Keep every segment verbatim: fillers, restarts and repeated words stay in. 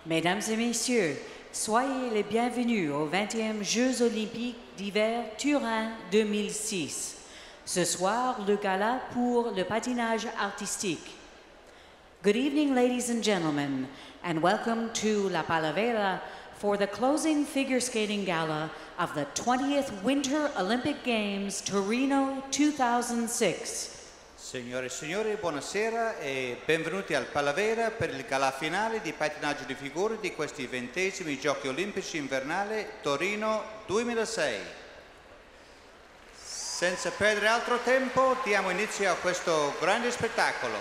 Mesdames et messieurs, soyez les bienvenus aux vingtième Jeux olympiques d'hiver Turin deux mille six. Ce soir, le gala pour le patinage artistique. Good evening, ladies and gentlemen, and welcome to La Palavera for the closing figure skating gala of the twentieth Winter Olympic Games Torino two thousand six. Signore e signori, buonasera e benvenuti al Palavera per il gala finale di patinaggio di figure di questi ventesimi Giochi Olimpici Invernali Torino duemilasei. Senza perdere altro tempo, diamo inizio a questo grande spettacolo.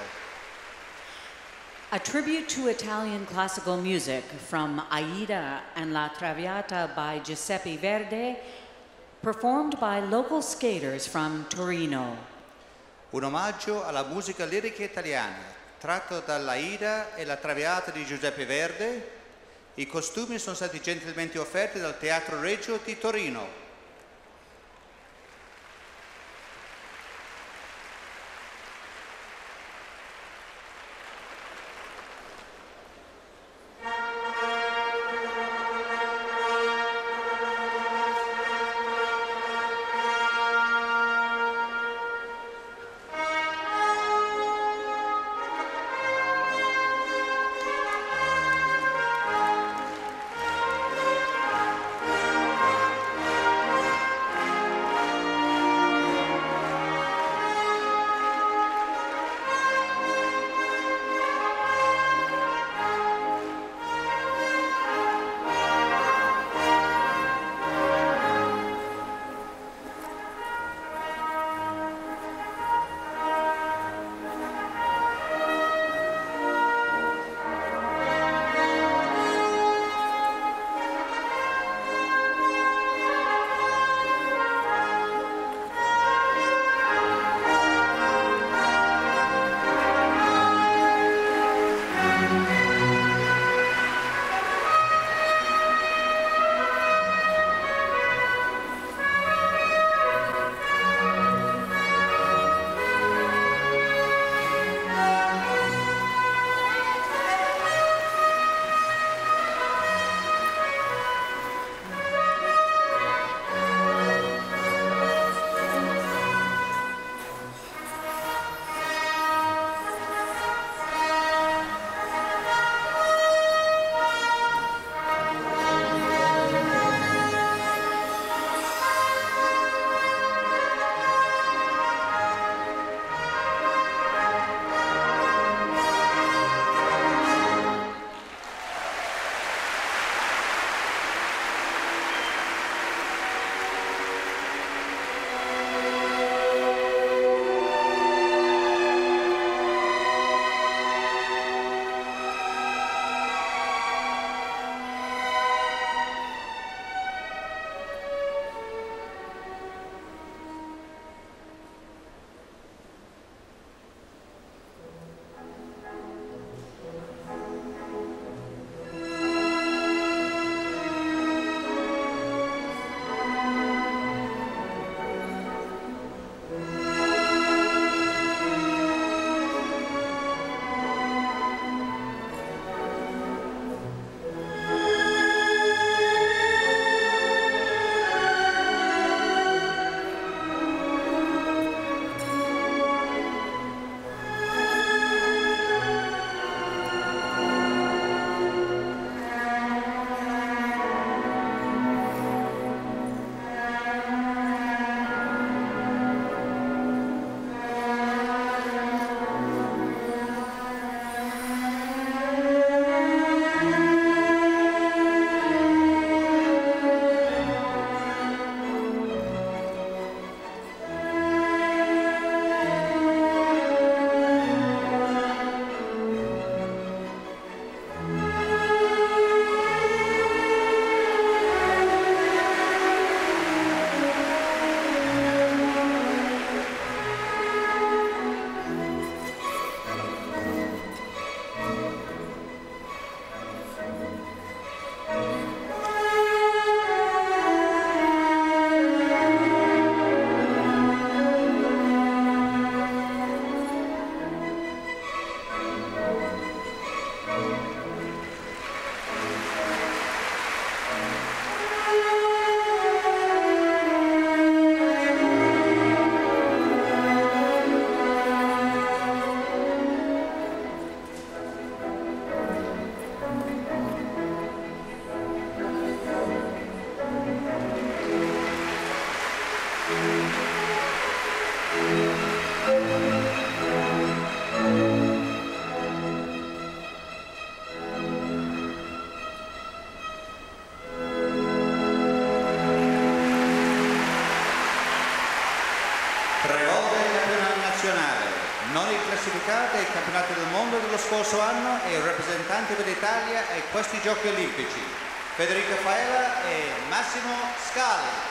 A tribute to Italian classical music from Aida and La Traviata by Giuseppe Verdi, performed by local skaters from Torino. Un omaggio alla musica lirica italiana, tratto dall'Aida e la Traviata di Giuseppe Verdi. I costumi sono stati gentilmente offerti dal Teatro Regio di Torino. Tre volte campionale nazionale, non classificata ai campionati del mondo dello scorso anno e rappresentante per l'Italia ai questi giochi olimpici, Federica Faela e Massimo Scali.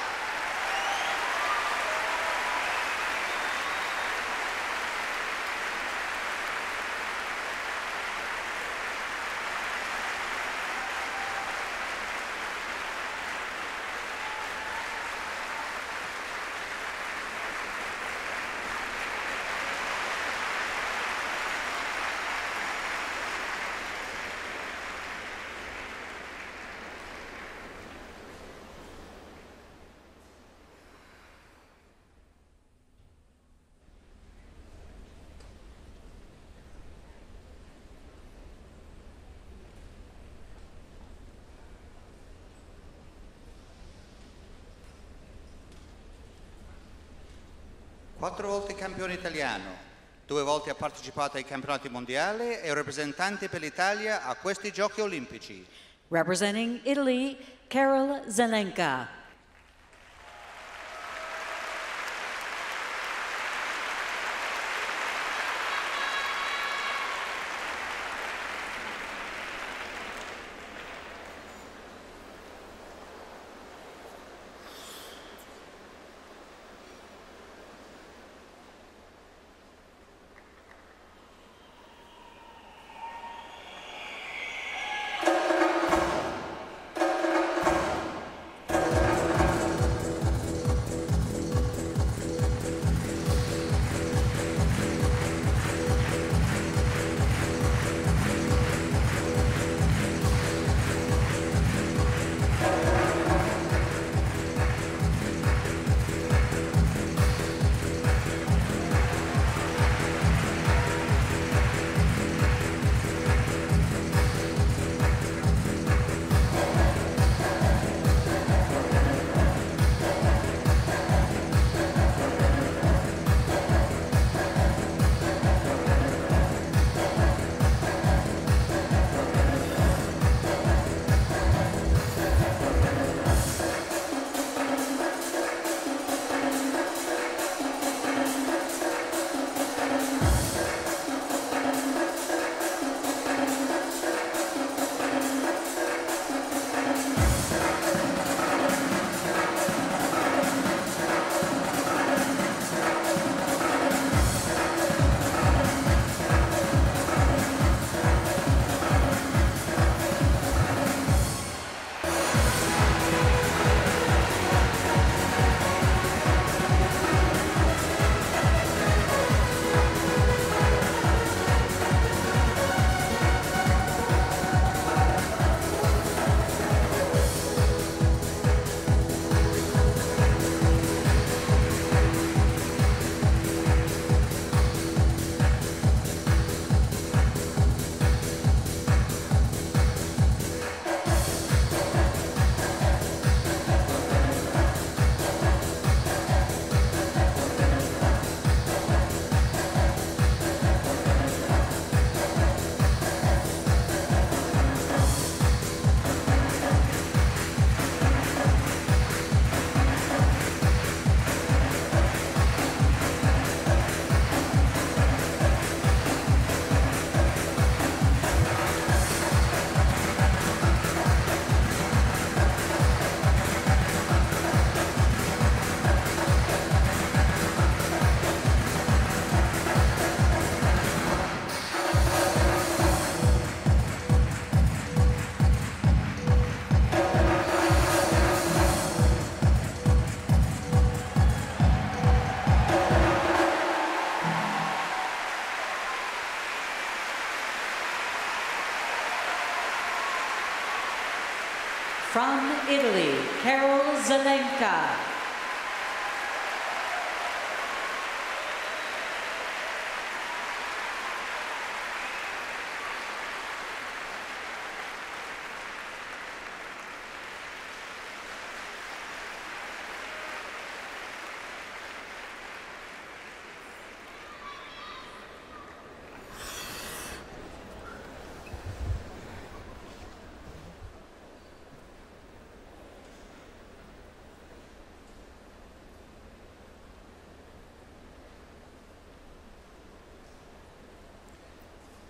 Quattro volte campione italiano, due volte ha partecipato ai campionati mondiali e rappresentante per l'Italia a questi giochi olimpici. Representing Italy, Karel Zelenka. From Italy, Karel Zelenka.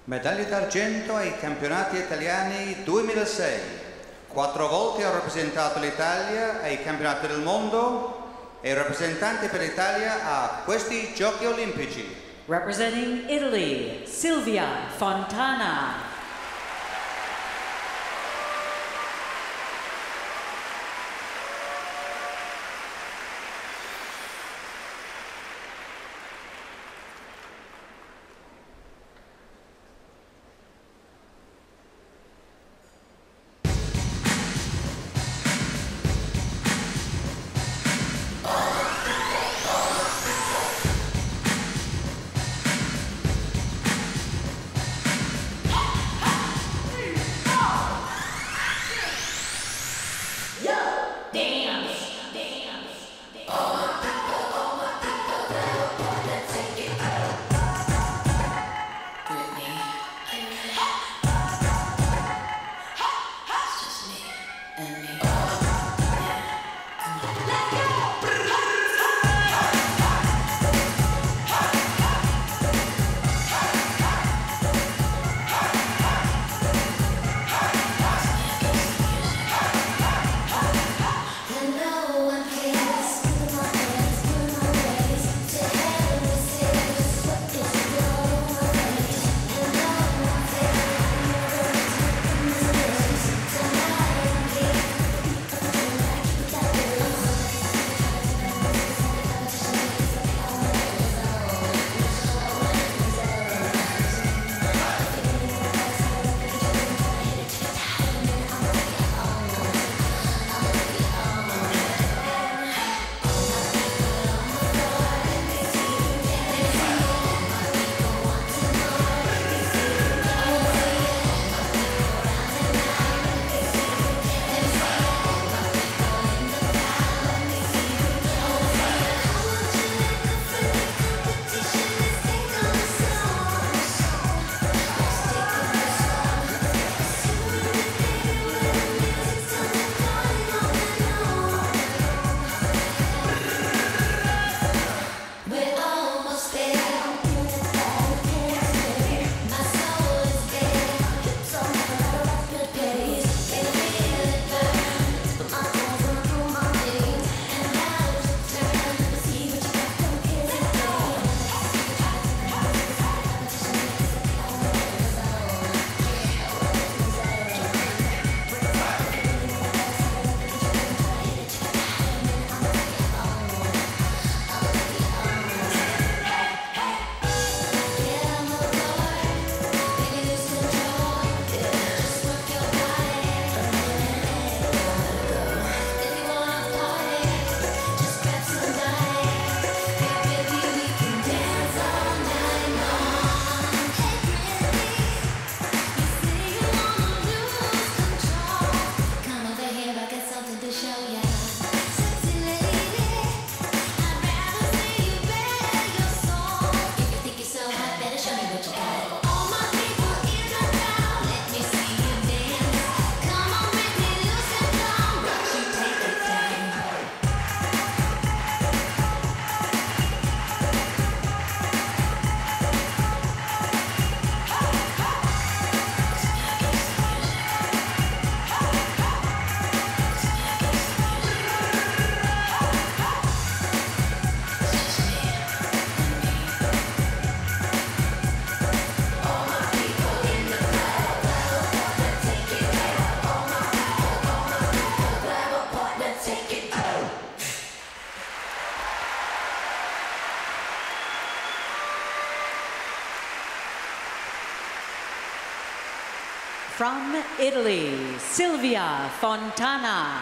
Medaglia d'argento ai campionati italiani duemilasei. Quattro volte ha rappresentato l'Italia ai campionati del mondo e rappresentante per l'Italia a questi Giochi Olimpici. Representing Italy, Silvia Fontana. From Italy, Silvia Fontana.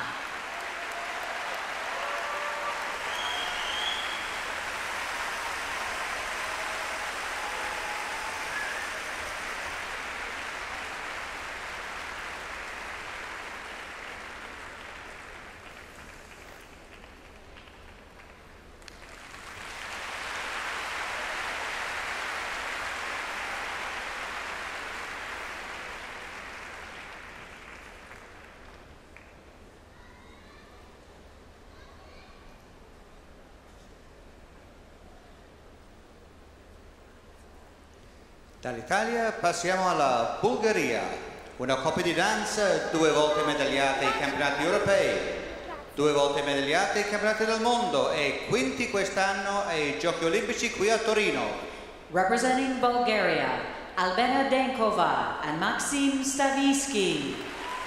Dall'Italia passiamo alla Bulgaria, una coppia di danza due volte medagliata ai campionati europei, due volte medagliata ai campionati del mondo e quinti quest'anno ai Giochi Olimpici qui a Torino. Representing Bulgaria, Albena Denkova and Maxim Stavisky.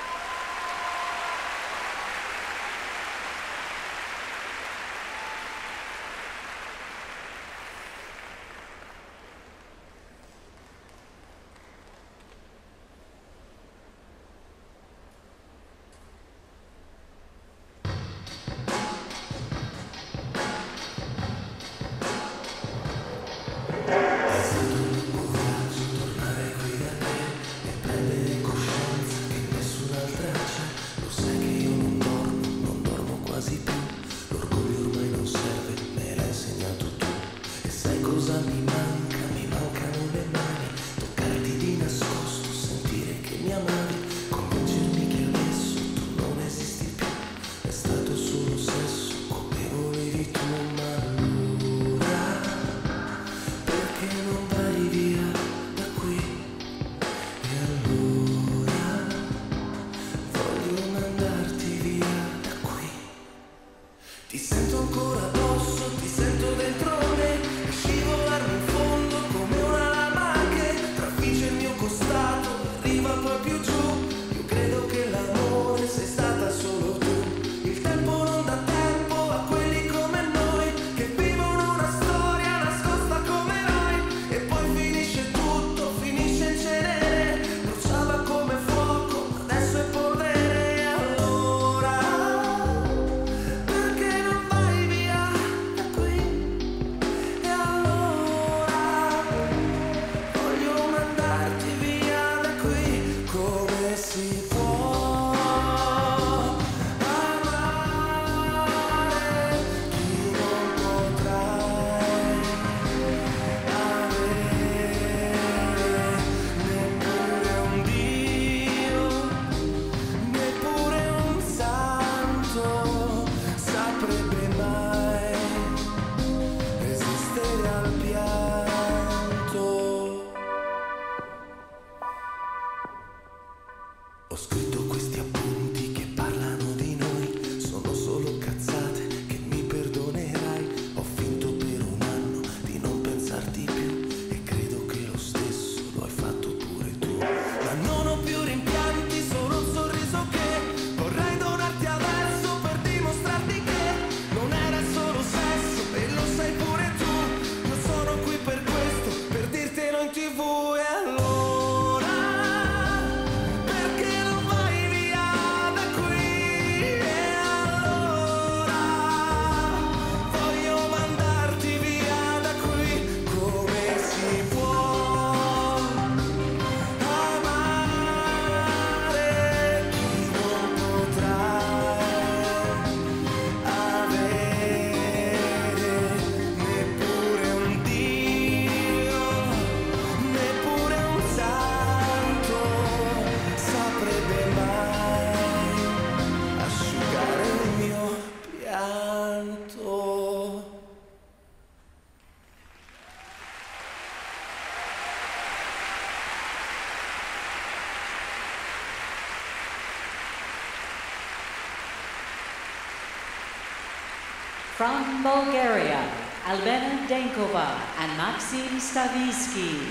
From Bulgaria, Albena Denkova and Maxim Stavisky.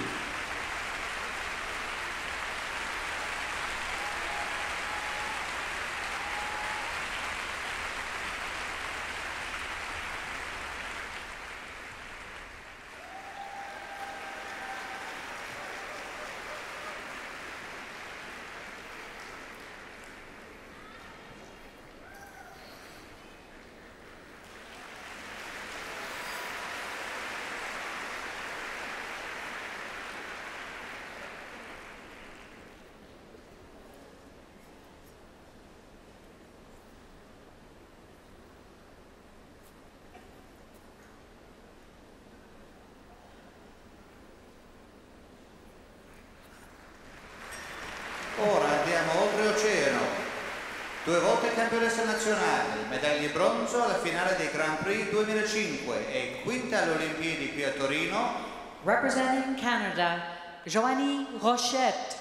Ora andiamo oltreoceano. Due volte campionessa nazionale, medaglie bronzo alla finale dei Grand Prix duemilacinque e quinta alle Olimpiadi qui a Torino. Representing Canada, Joanie Rochette.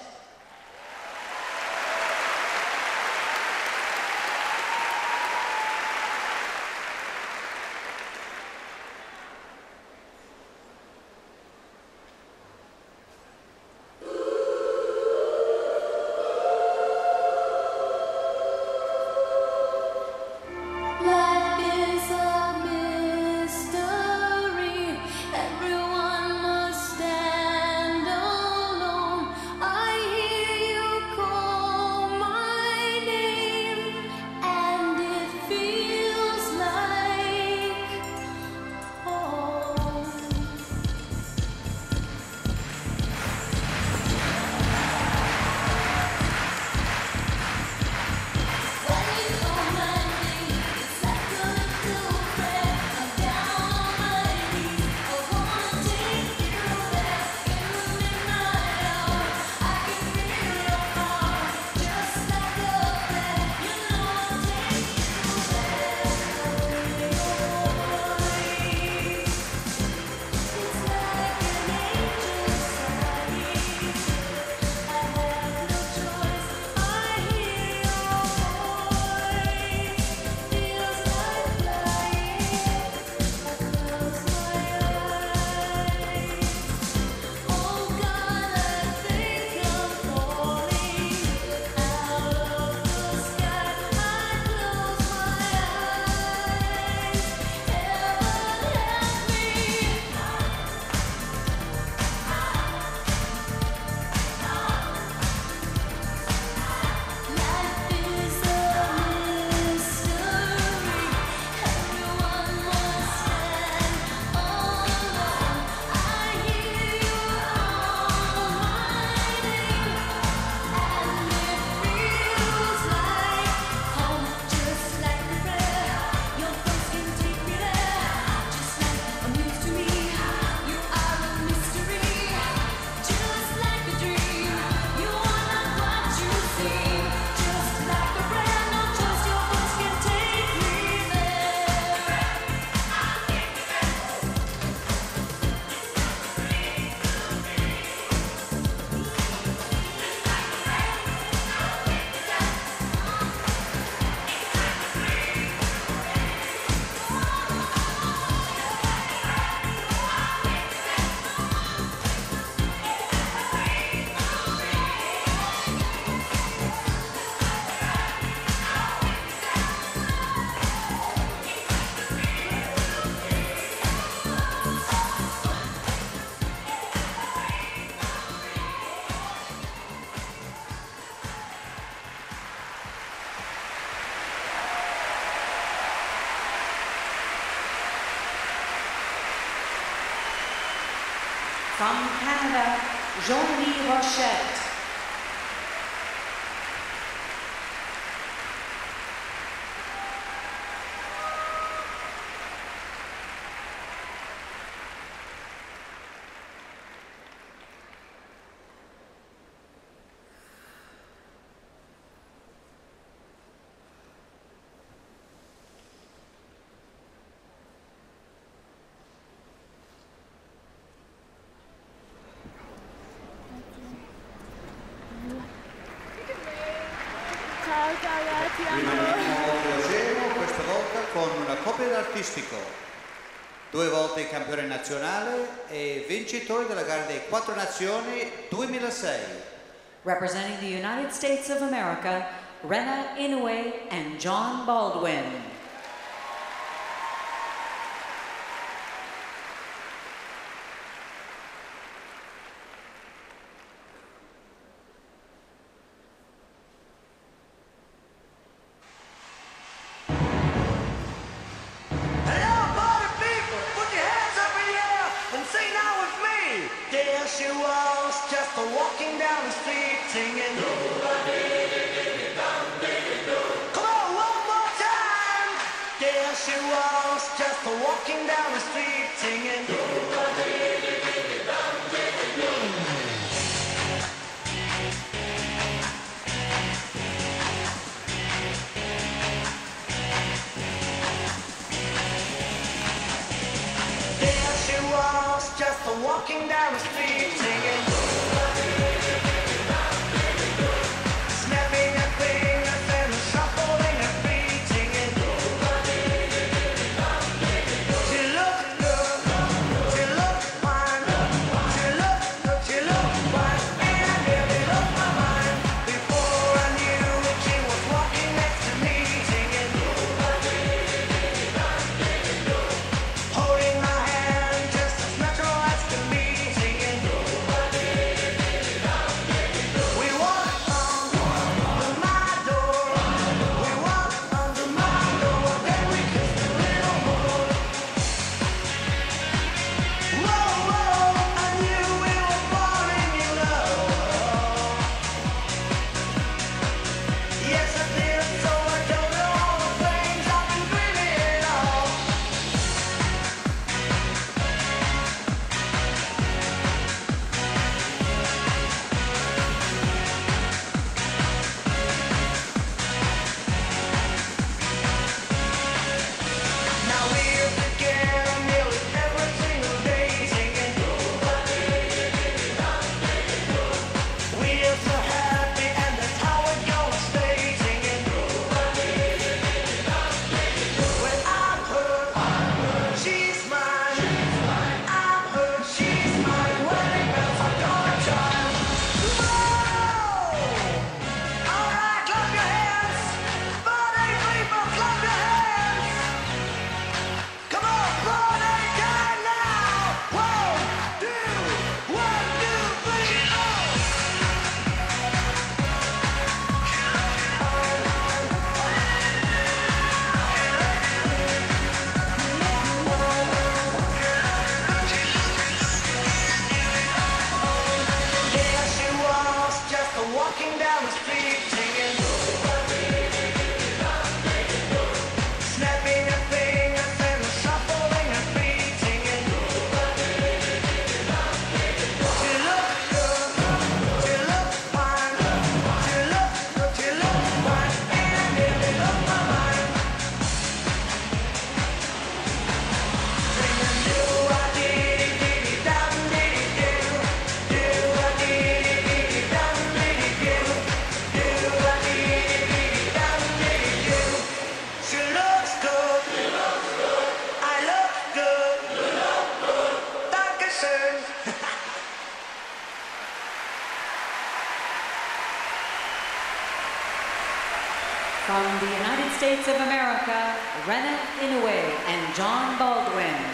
From Canada, Joanie Rochette. Rimaniamo all'oceano, questa volta con una coppia d'artistico, due volte campione nazionale e vincitore della gara dei quattro nazioni duemilasei. Representing the United States of America, Karel Inoue and John Baldwin. She was just walking down the street singing. Come on, one more time. There she was just walking down the street singing. There she was just walking down the street singing. States of America, Karel Inoue and John Baldwin.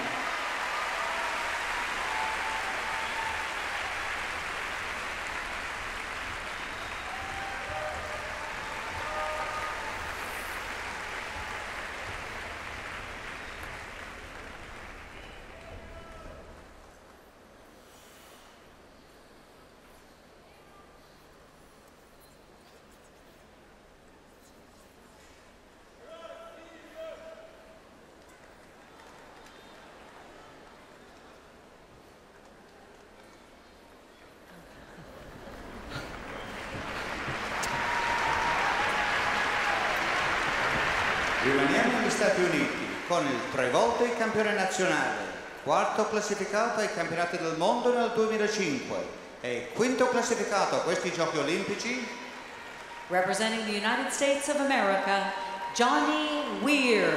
Rimaniamo negli Stati Uniti con il tre volte campione nazionale, quarto classificato ai campionati del mondo nel duemilacinque e quinto classificato a questi Giochi Olimpici. Representing the United States of America, Johnny Weir.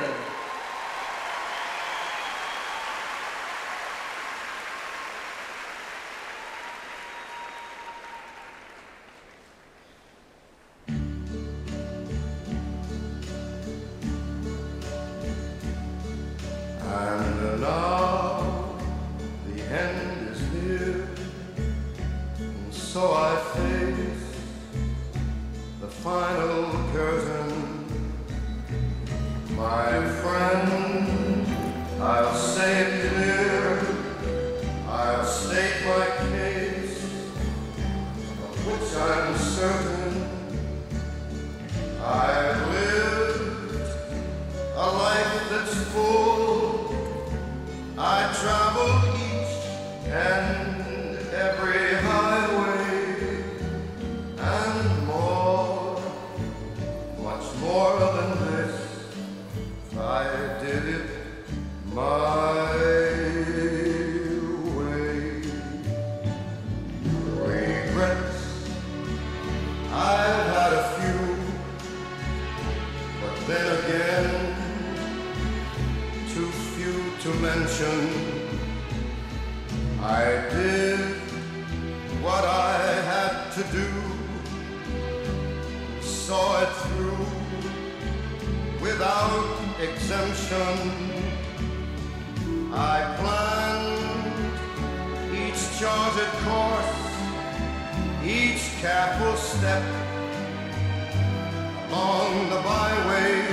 And now the end is near, and so I face the final curtain. My friend, I'll say it clear, I'll state my case, of which I'm certain. I've lived a life that's full. I traveled each and every highway and more, much more than this. I did it my way. Regrets, I've had a few, but then again, too few to mention. I did what I had to do, saw it through without exemption. I planned each charted course, each careful step along the byway,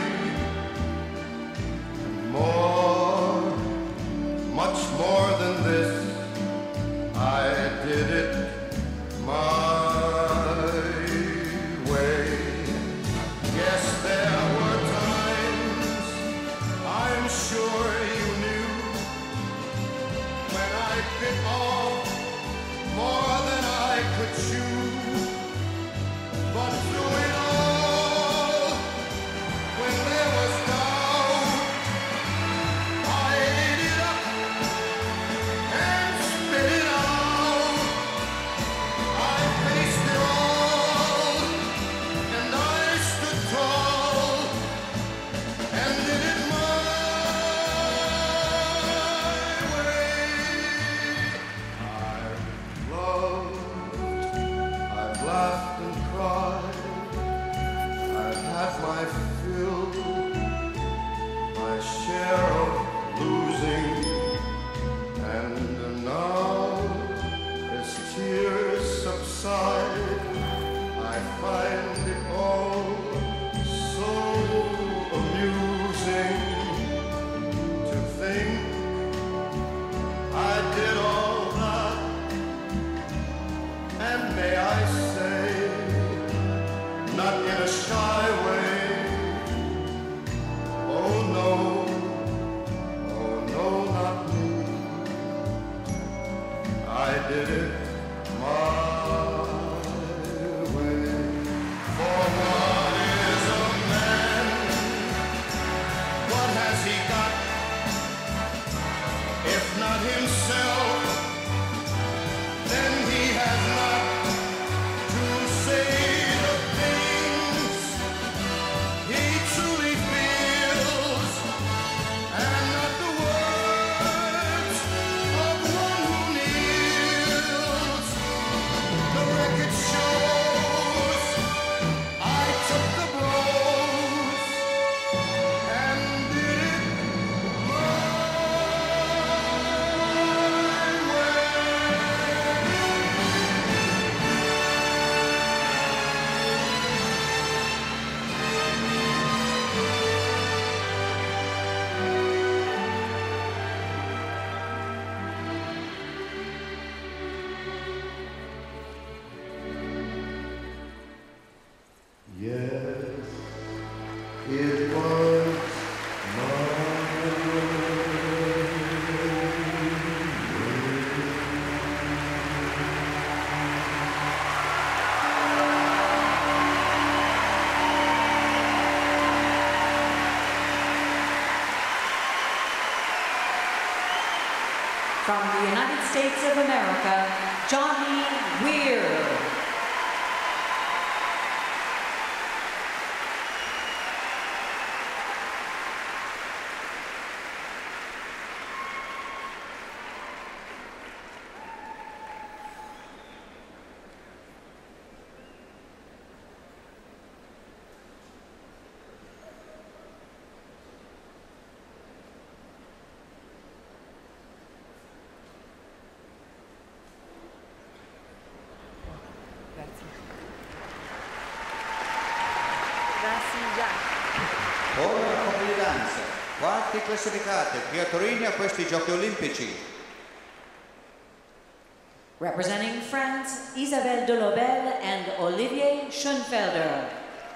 and more, much more than this. I did it my way. Yes, there were times, I'm sure you knew, when I bit off more than I could chew. But through it all, when there was doubt, I ate it up and spit it out. I faced it all, and I stood tall, and did it my way. I've loved, I've laughed and cried, I've had my fill, my share of losing, and now as tears subside, I find it all so amusing to think I did all that, and may I say, not in a shy way. Oh no, oh no, not me. I did it my way. For what is a man? What has he got? If not himself, then he has not to say the things he truly feels, and not the words of one who kneels. The record shows I took the blows, From the United States of America, Johnny Weir. Ora la coppia di danza, quarti classificate qui a Torino a questi Giochi Olimpici. Representing France, Isabelle Delobel and Olivier Schoenfelder.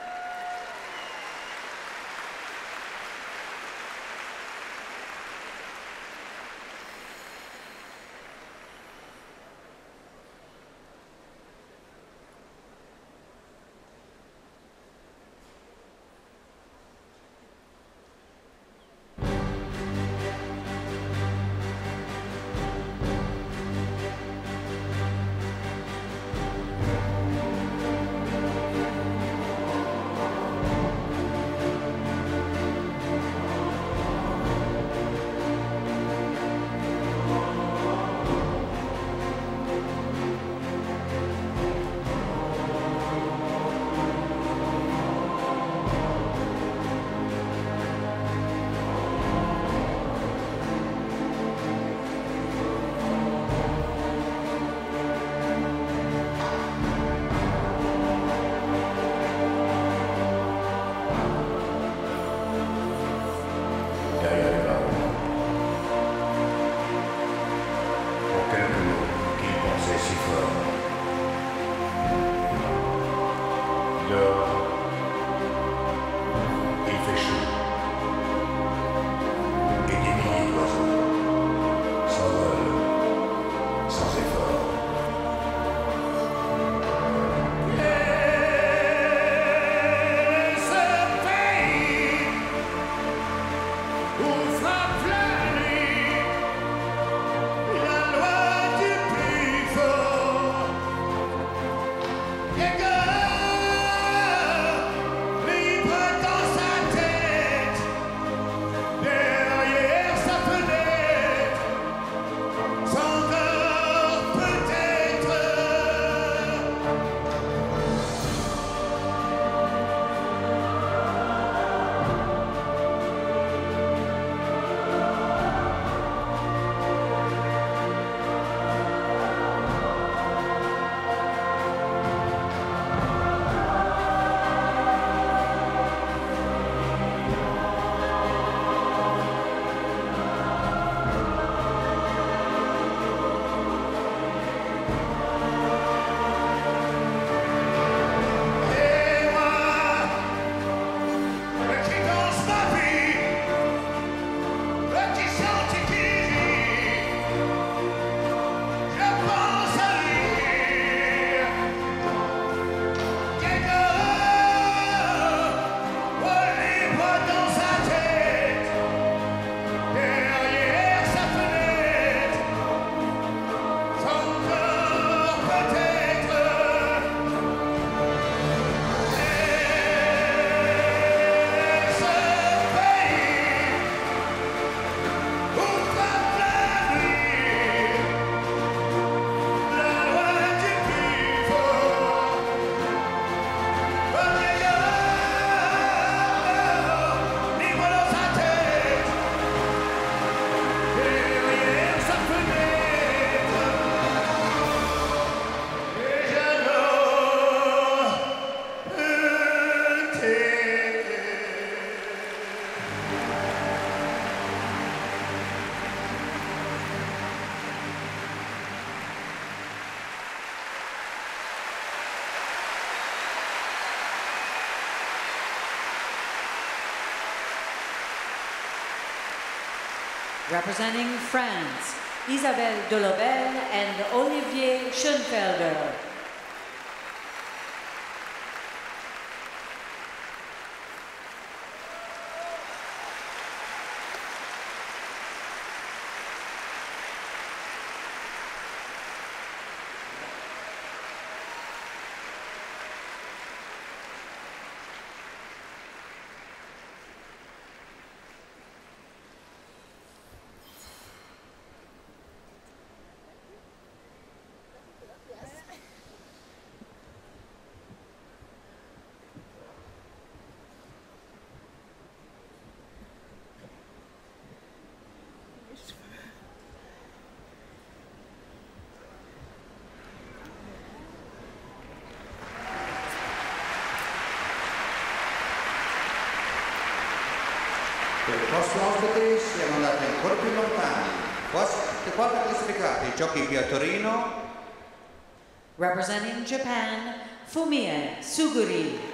Representing France, Isabelle Delobel and Olivier Schoenfelder. prossimi ospiti siamo andati ancora più lontani. Questi quattro classificati, giochi qui a Torino. Representing Japan, Fumiya Suguri.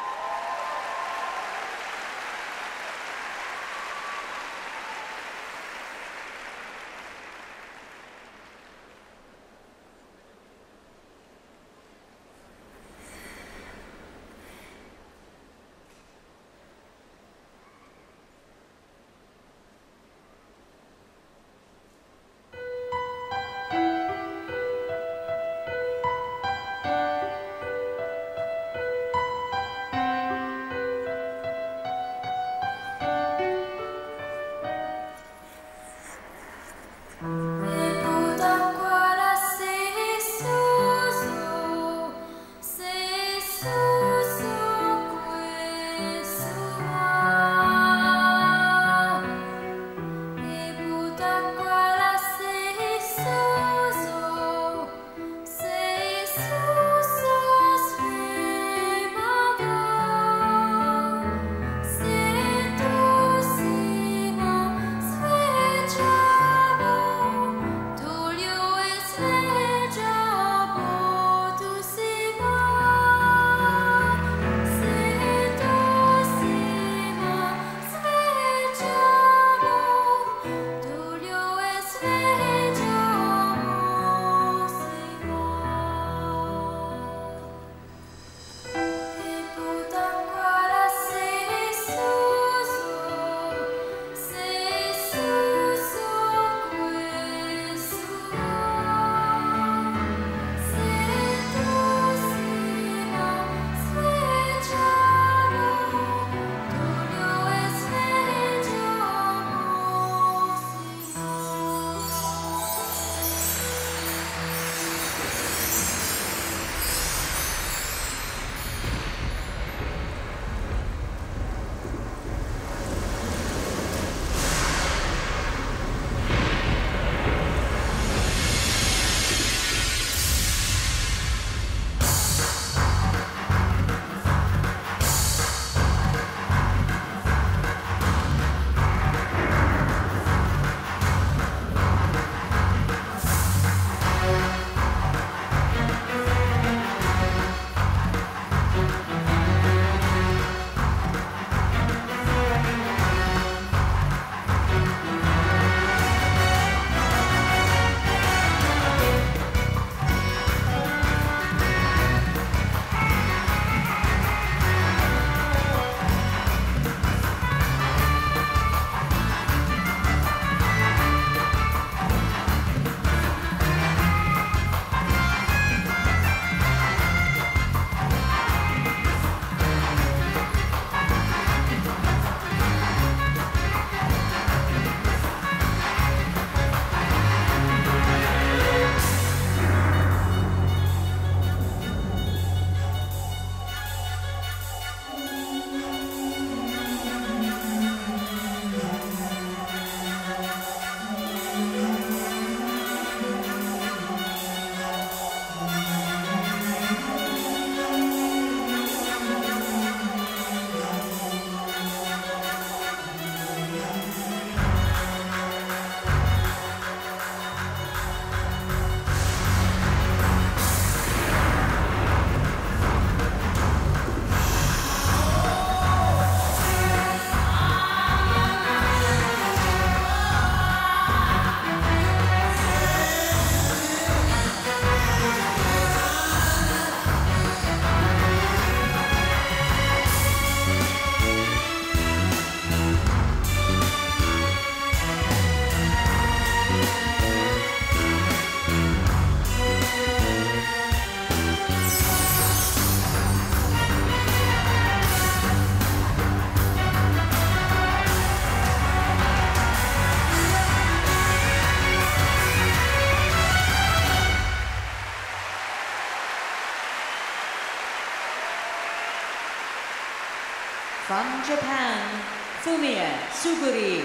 From Japan, Fumiya Suguri.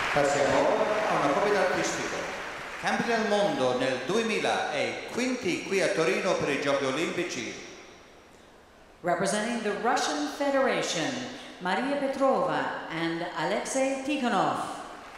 Passiamo ora a una coppia artistico. Campioni del mondo nel duemila e quinti qui a Torino per i Giochi Olimpici. Representing the Russian Federation, Maria Petrova and Alexei Tikhonov.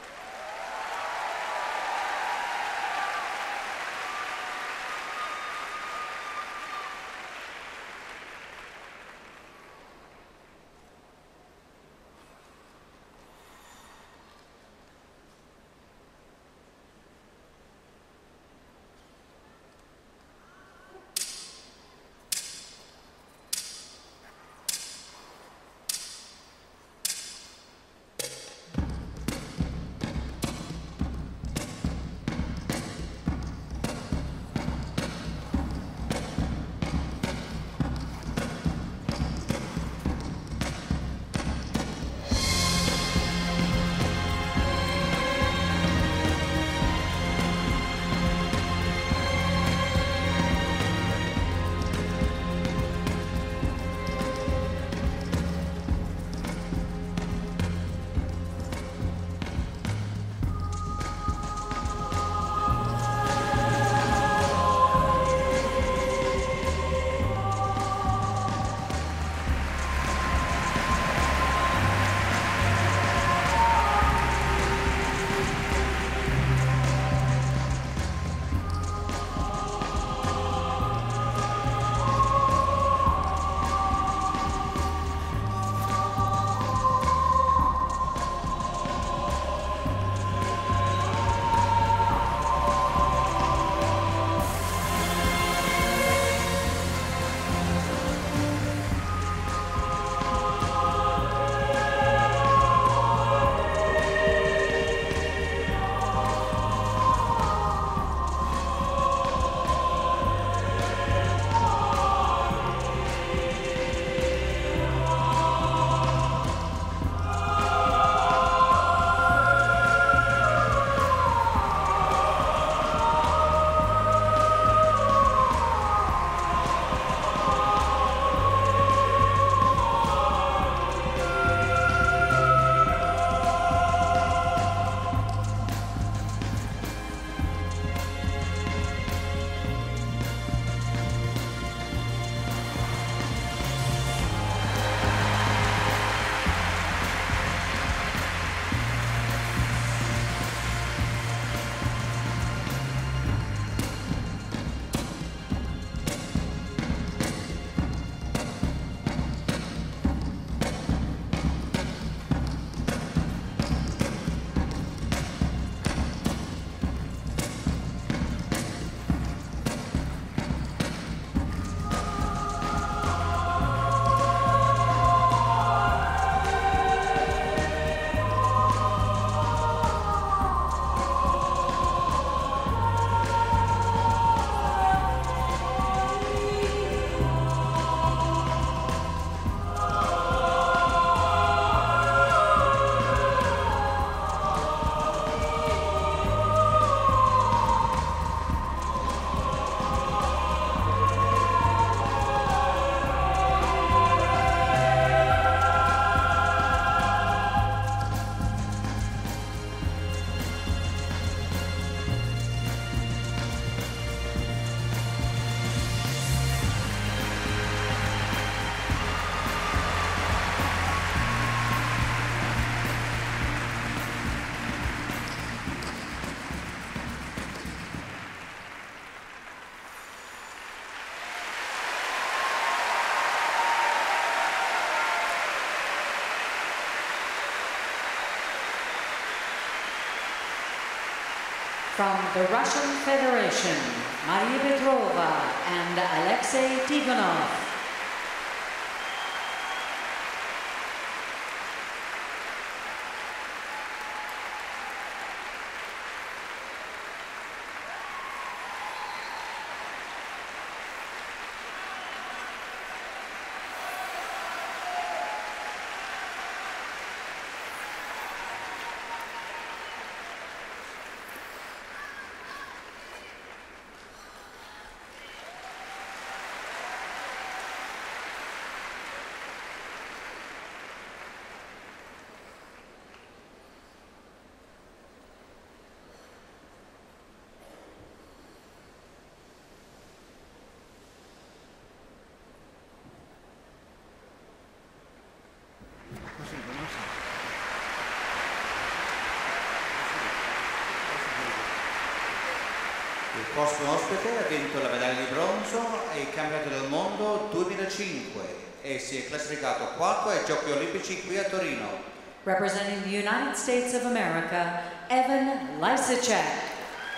From the Russian Federation, Maria Petrova and Alexei Tikhonov. Il prossimo ospite ha vinto la medaglia di bronzo ai Campionati del Mondo duemilacinque e si è classificato quarto ai Giochi Olimpici qui a Torino. Representing the United States of America, Evan Lysacek.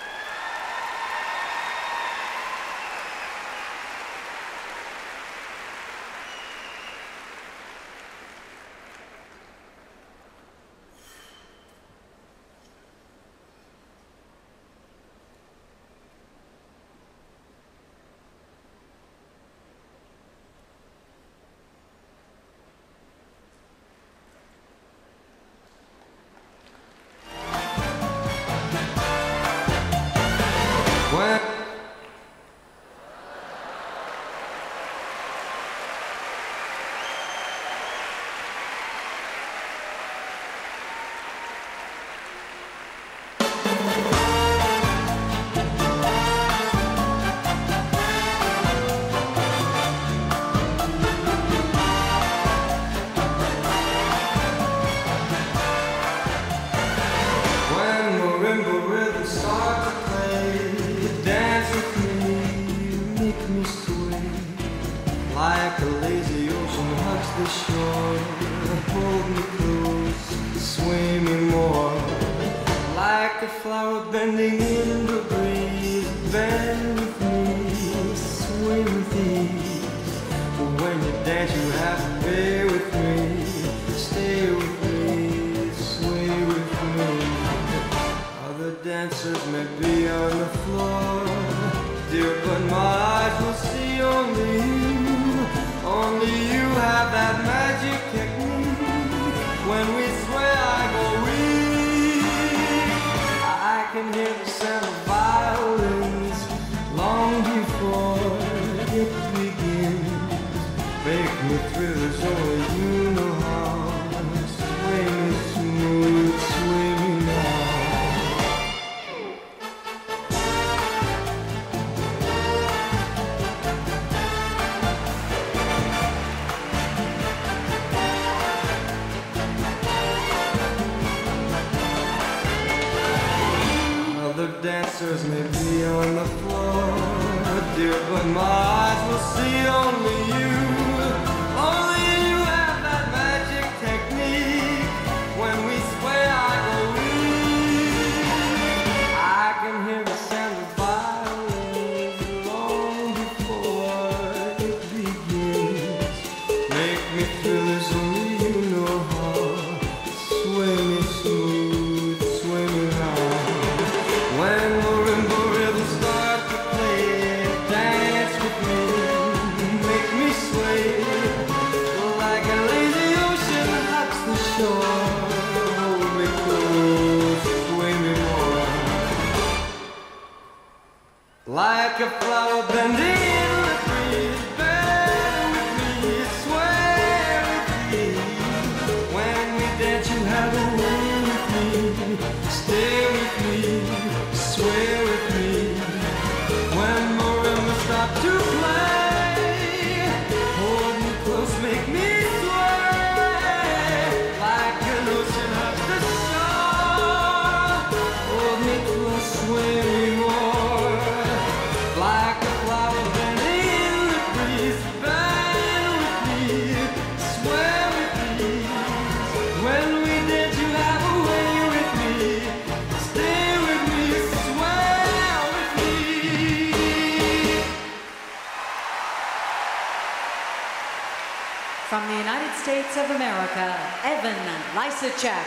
From the United States of America, Evan Lysacek.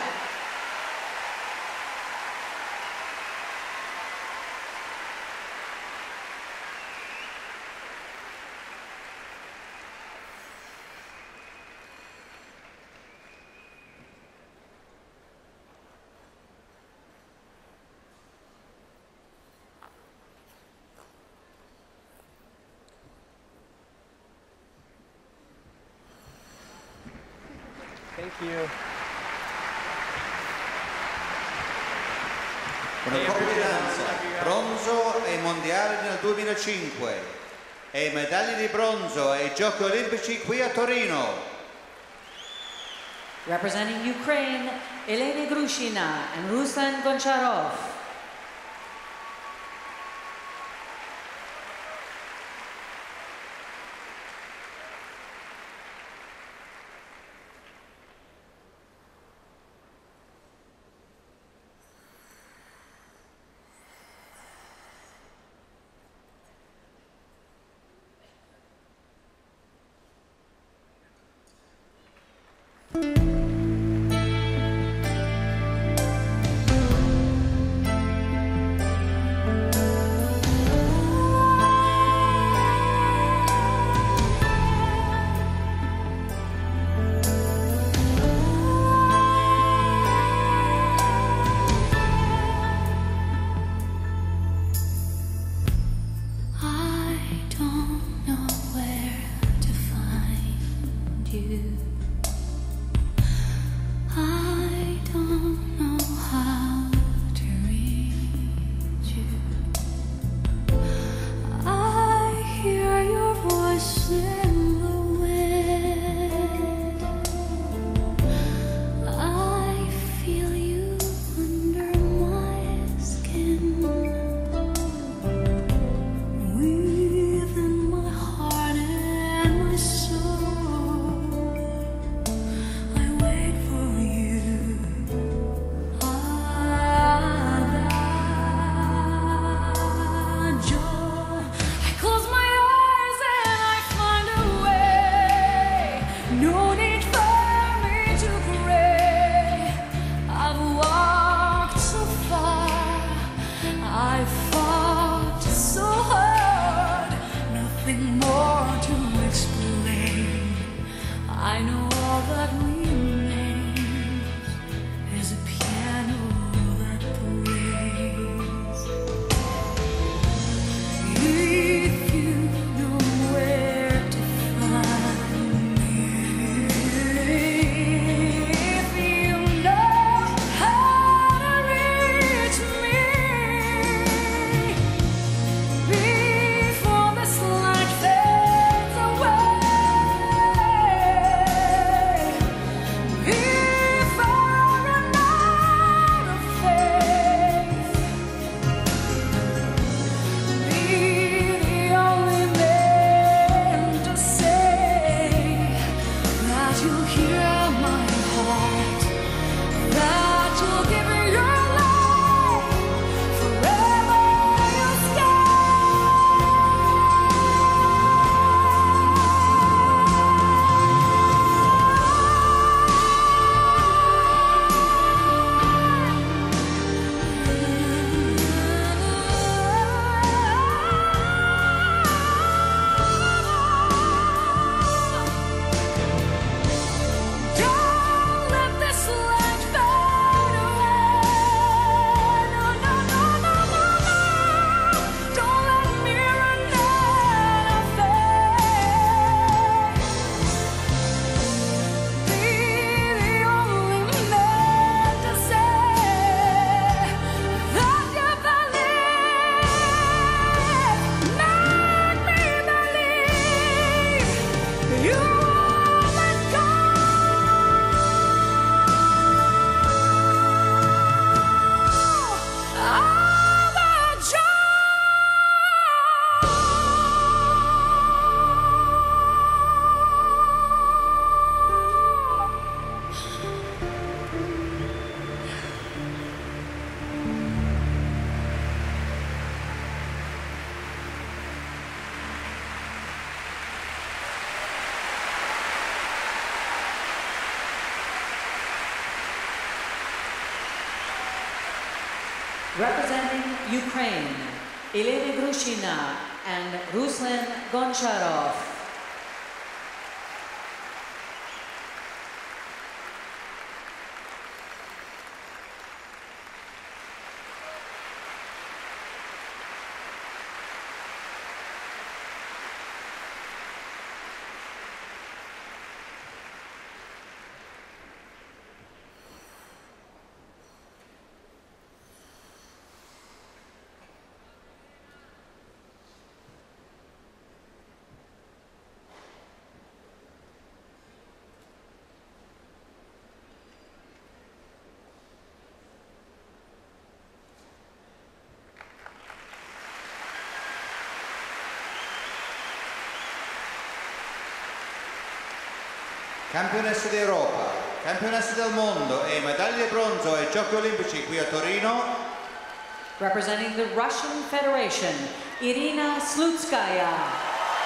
Thank you. Una coppia di danza, bronzo ai mondiali nel duemilacinque e medaglie di bronzo ai Giochi Olimpici qui a Torino. Representing Ukraine, Elena Grushina and Ruslan Goncharov. Representing Ukraine, Elena Grushina and Ruslan Goncharov. Campionesse d'Europa, campionesse del mondo e medaglie bronzo ai Giochi Olimpici qui a Torino. Representing the Russian Federation, Irina Slutskaya.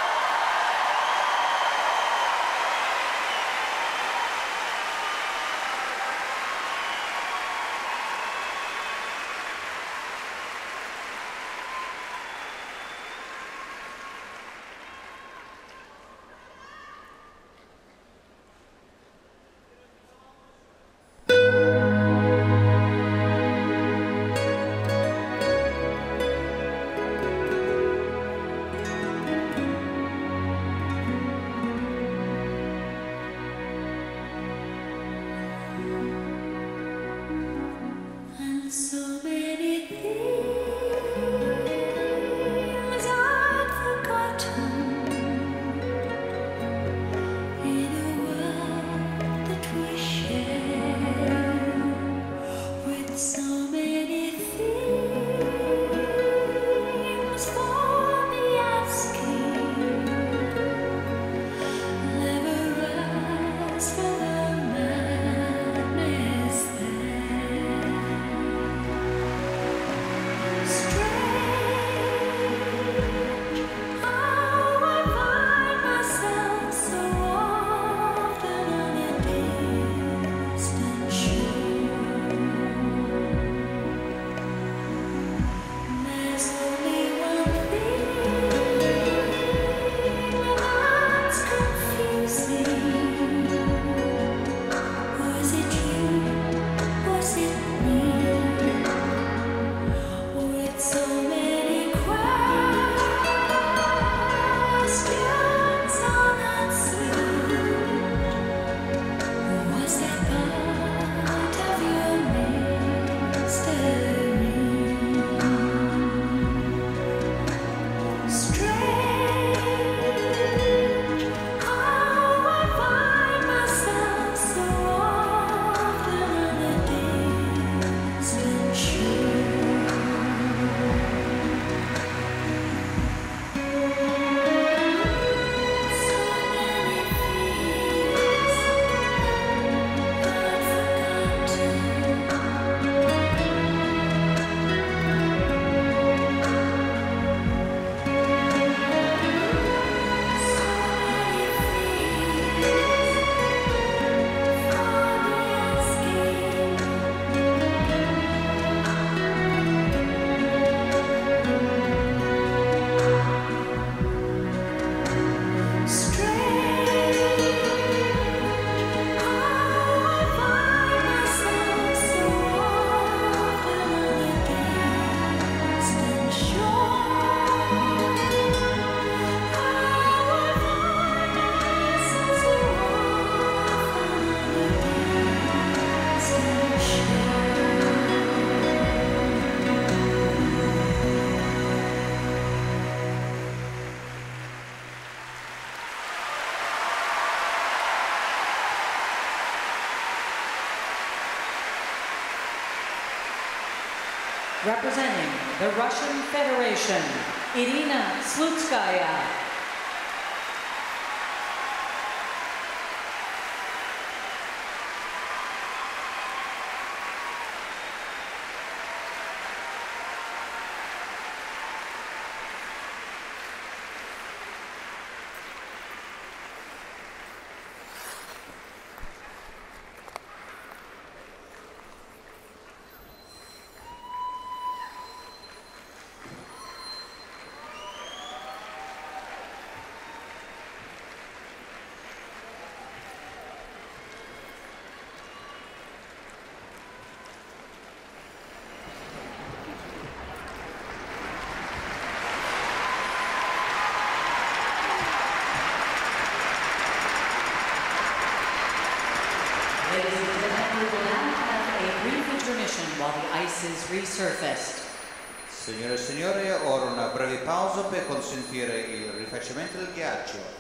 Representing the Russian Federation, Irina Slutskaya. intermission while the ice is resurfaced. Signore e signori, ora una breve pausa per consentire il rifacimento del ghiaccio.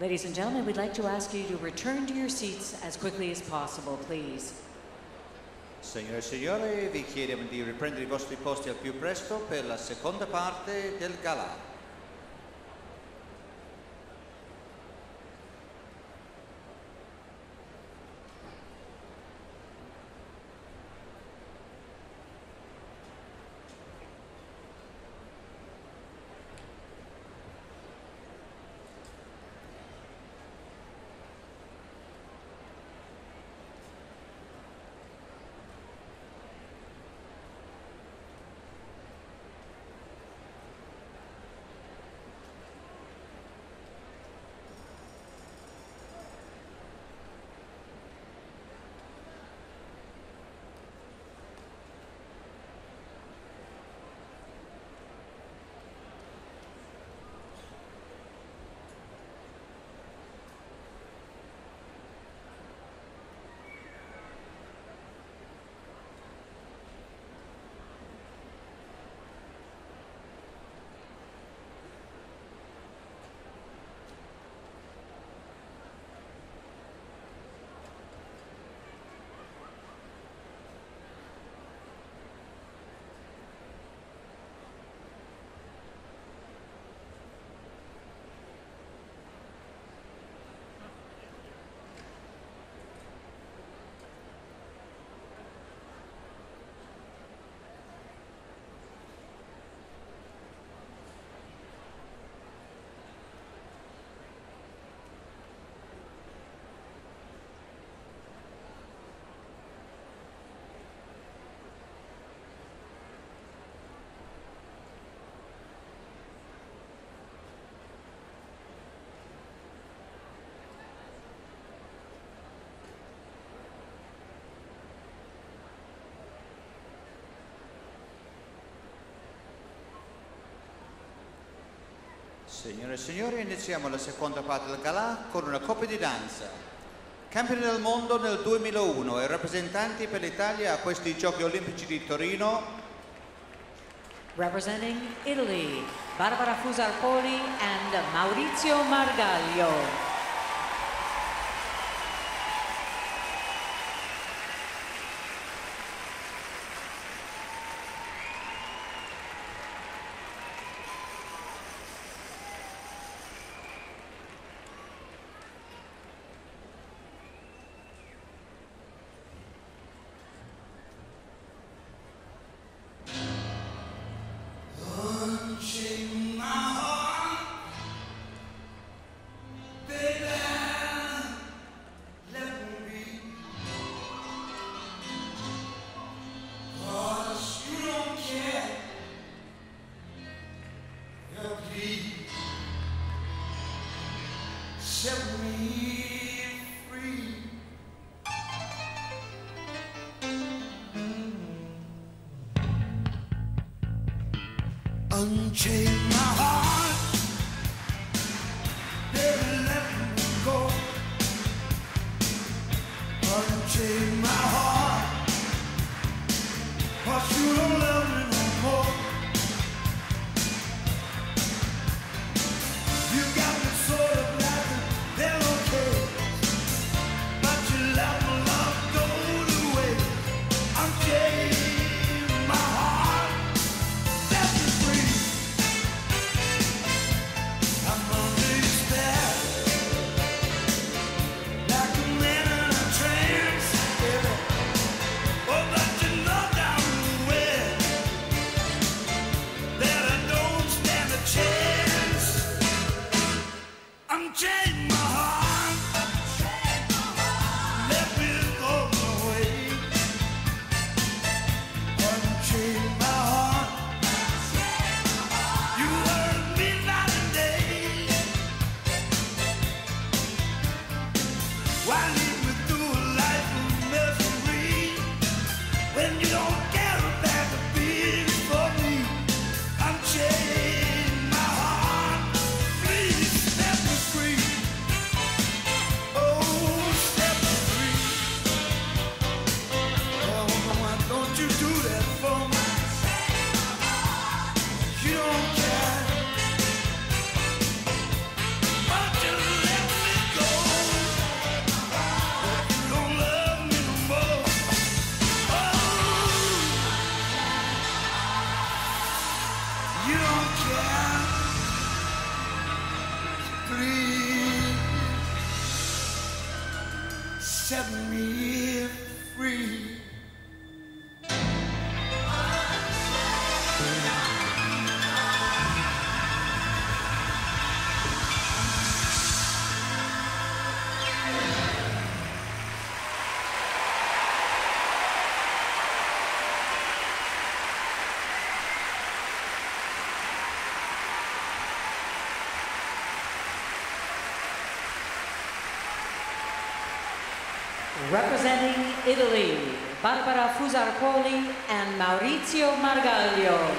Ladies and gentlemen, we'd like to ask you to return to your seats as quickly as possible, please. Signore e signori, vi chiediamo di riprendere i vostri posti al più presto per la seconda parte del gala. Signore e signori, iniziamo la seconda parte del gala con una coppia di danza. Campioni del mondo nel duemilauno e rappresentanti per l'Italia a questi Giochi Olimpici di Torino. Representing Italy, Barbara Fusarpoli and Maurizio Margaglio. Unchain my heart, baby, let me go. Unchain my heart, 'cause you don't love me no more. You got me sort of like a pillowcase, but you let my love go to waste. Unchain my heart, set me free. I'm under your spell, like a man in a trance, baby. Oh, but you know down the way that I don't stand a chance. Unchain my heart, let me go away. Unchain my heart, you hurt me night and day. Why lead me through a life of misery when you don't care about the beat for me? Unchain my heart, please set me free. Oh, set me free. Oh, why don't you do that for me? You don't care, but you let me set me free. Representing Italy, Barbara Fusarpoli and Maurizio Margaglio.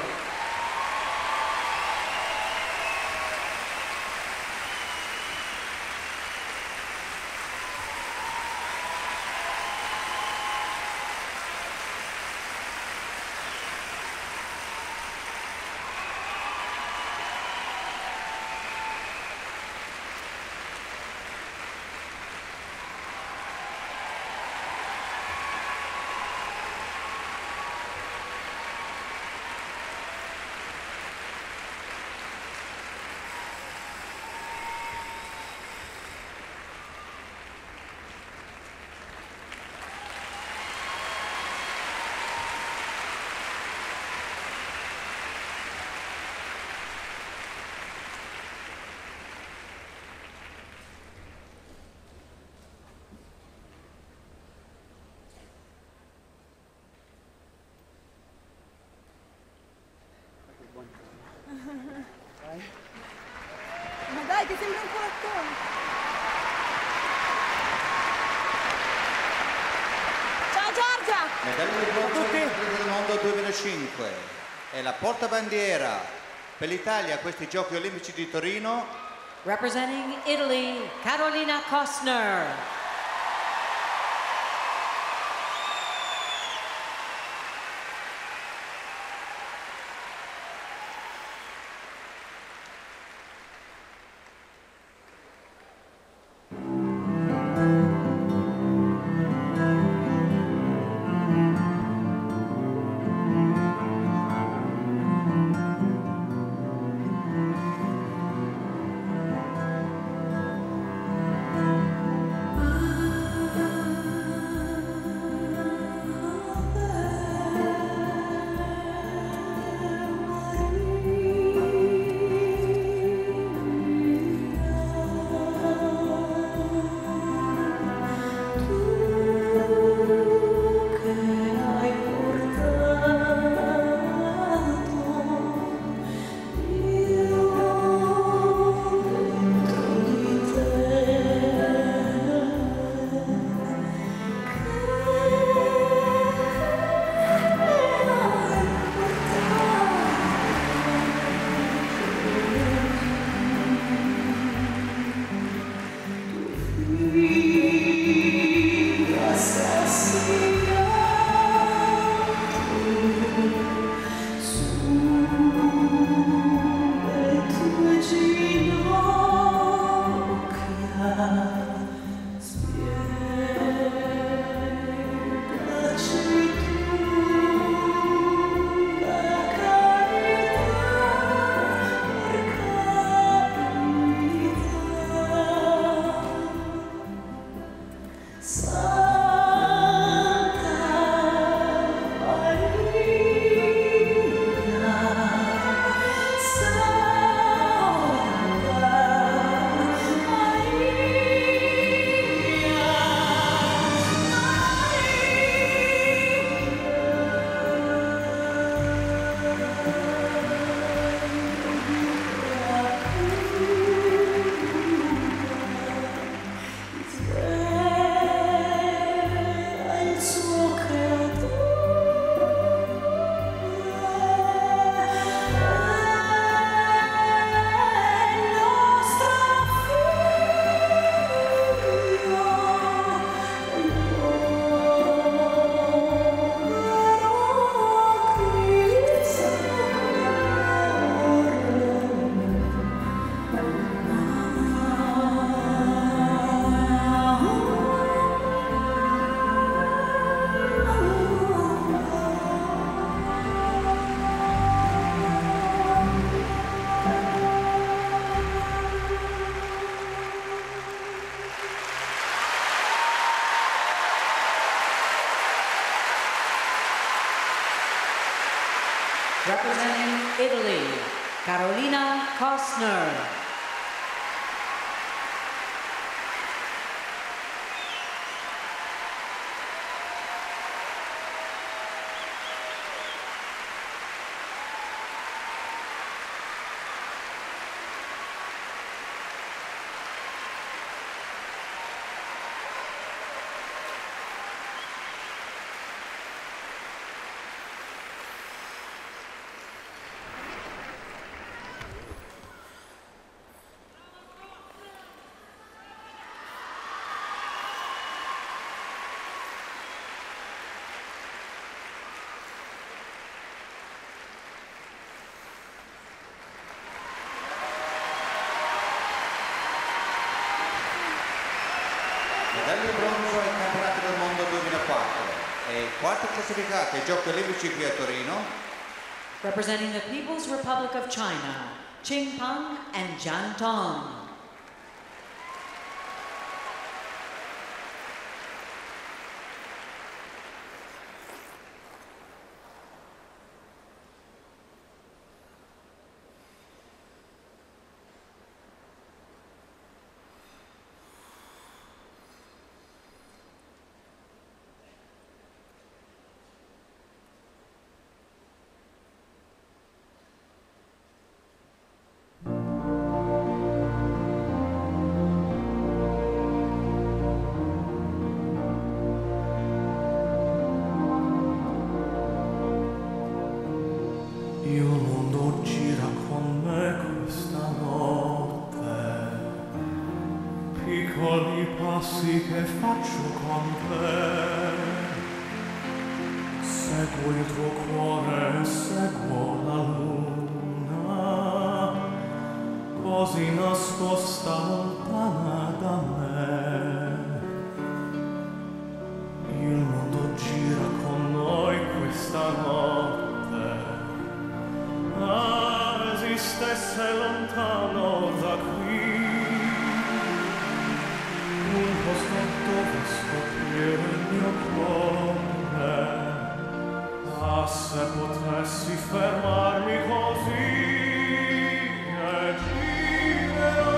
Ma dai, ti sembra un colattone. Ciao Giorgia! Medaglia di bronzo del mondo duemilacinque e la portabandiera per l'Italia a questi Giochi Olimpici di Torino. Representing Italy, Carolina Kostner. Representing Italy, Carolina Kostner. Medaglia di bronzo ai campionati del mondo duemilaquattro e quarto classificato ai Giochi Olimpici qui a Torino. Representing the People's Republic of China, Qing Peng and Jian Tong. Il mondo gira con me questa notte, piccoli passi che faccio con te. Seguo il tuo cuore, seguo la luna, così nascosta lontana da me. Il mondo gira con noi questa notte. Ma esistesse lontano da qui un posto dove scoprire il mio cuore. Ah, se potessi fermarmi così e girerò,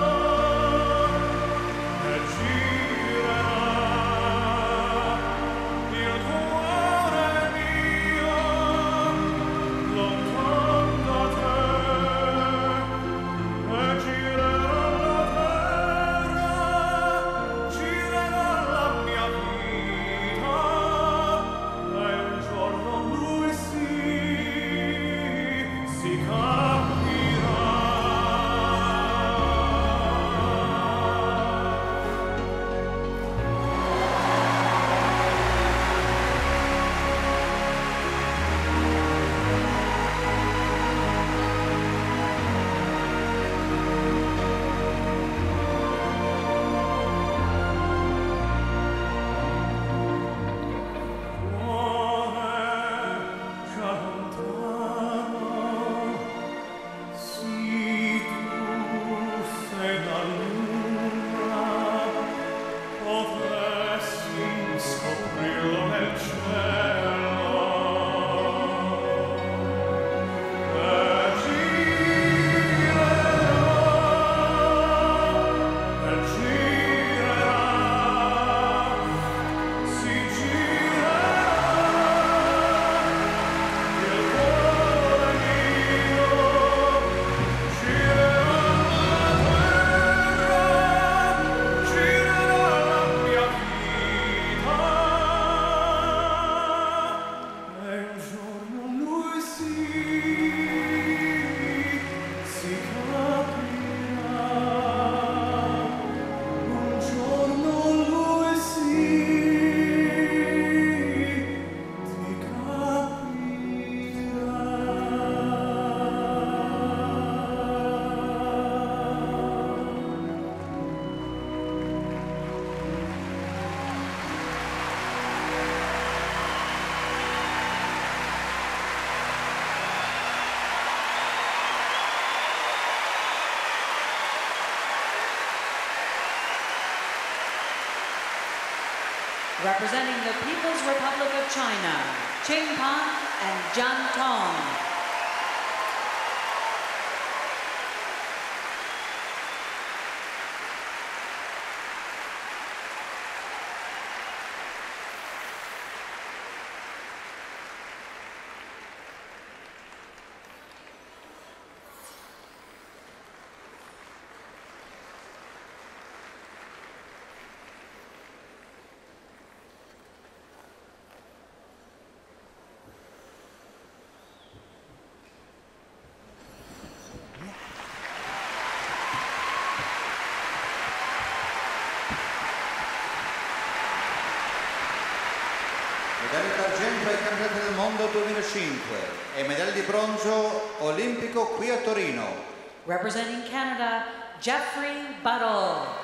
e girerà il cuore mio lontano. Representing the People's Republic of China, Qing Peng and Jian Tong. medaglia d'argento ai Campionati del Mondo duemilacinque e medaglia di bronzo olimpico qui a Torino. Representing Canada, Jeffrey Buttle.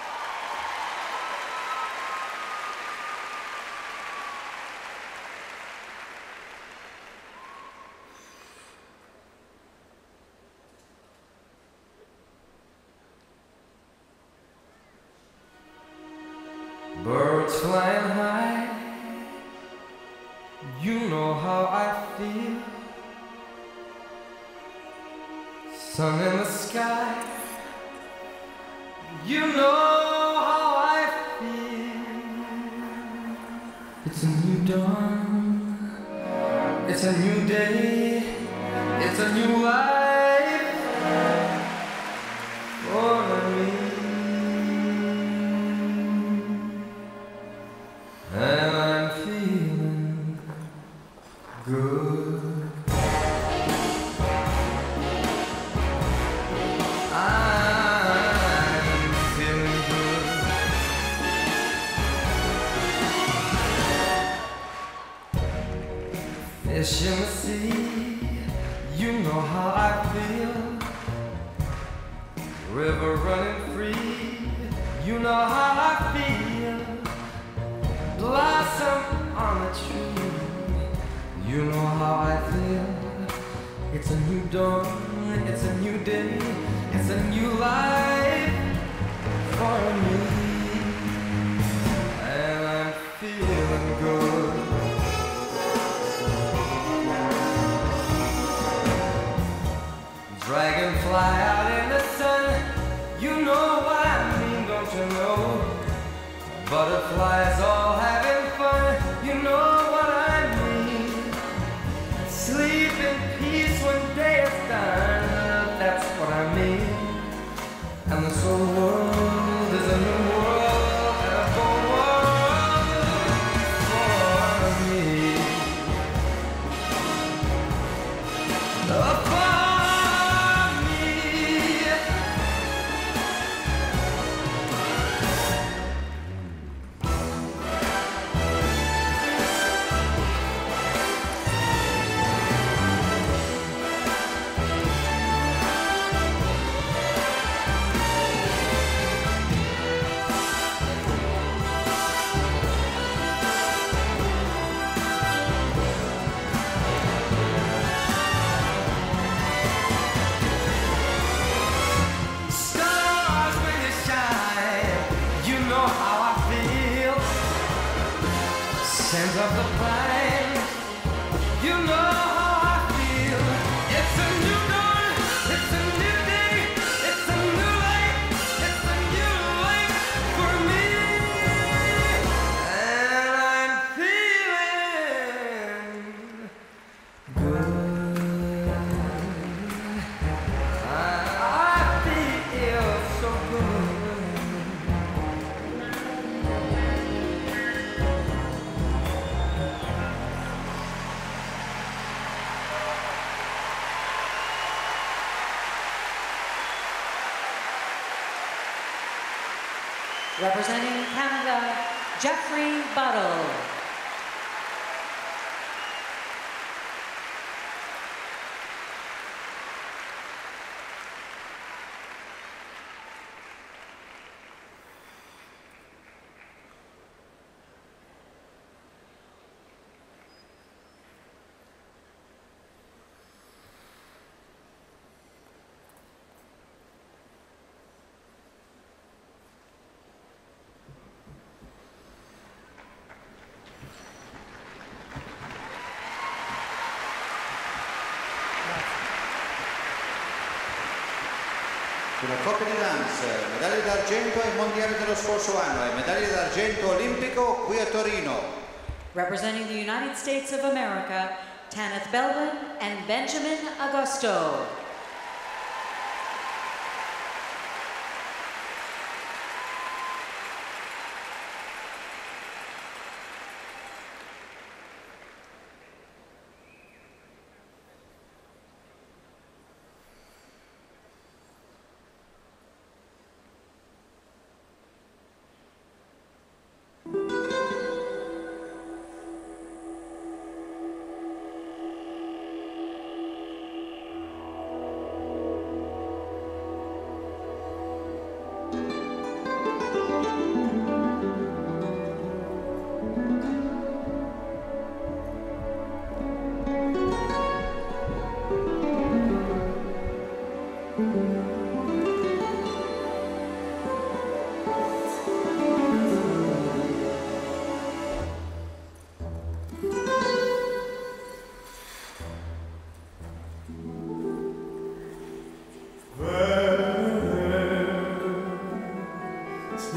Birds flying high, you know how I feel. Sun in the sky, you know how I feel. It's a new dawn, it's a new day, it's a new life for me. And I'm feeling good. I'm feeling good. Fish in the sea, you know how I feel. River running free, you know how I feel. Blossom on the tree, you know how I feel. It's a new dawn, it's a new day, it's a new life for me. And I'm feeling good. Dragonfly out in the sun, you know what I mean, don't you know? Butterflies all having fun, you know what I mean. Sleep in peace when day is done, that's what I mean. And this whole world is a new world, and a whole world for me. For me. Stars when you shine, you know how I feel. Scent of the pine, you know how I feel. It's a new dawn, it's a new day, it's a new life, it's a new life for me. And I'm feeling good. I feel so good. Representing Canada, Jeffrey Buttle. Sulla coppia di danza, medaglia d'argento ai mondiali dello scorso anno e medaglia d'argento olimpico qui a Torino. Representing the United States of America, Tanith Baldwin and Benjamin Augusto.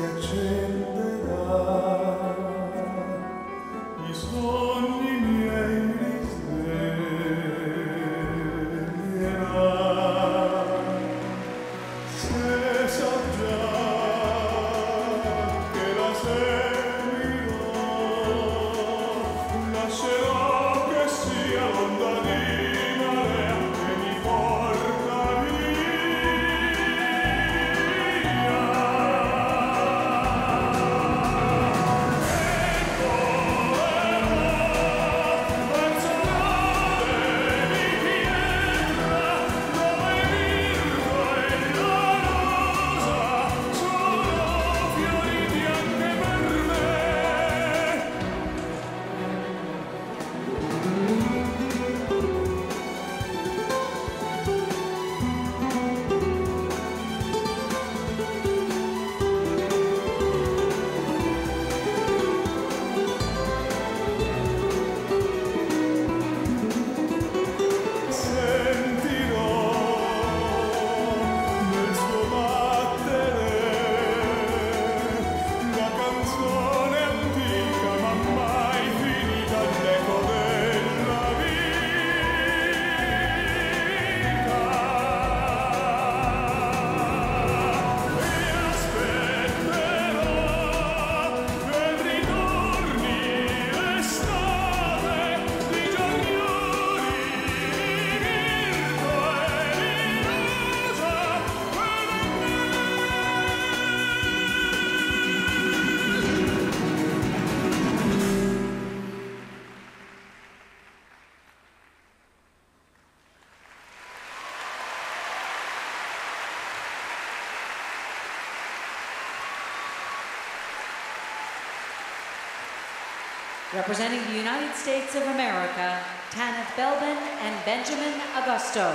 Representing the United States of America, Tanith Baldwin and Benjamin Augusto.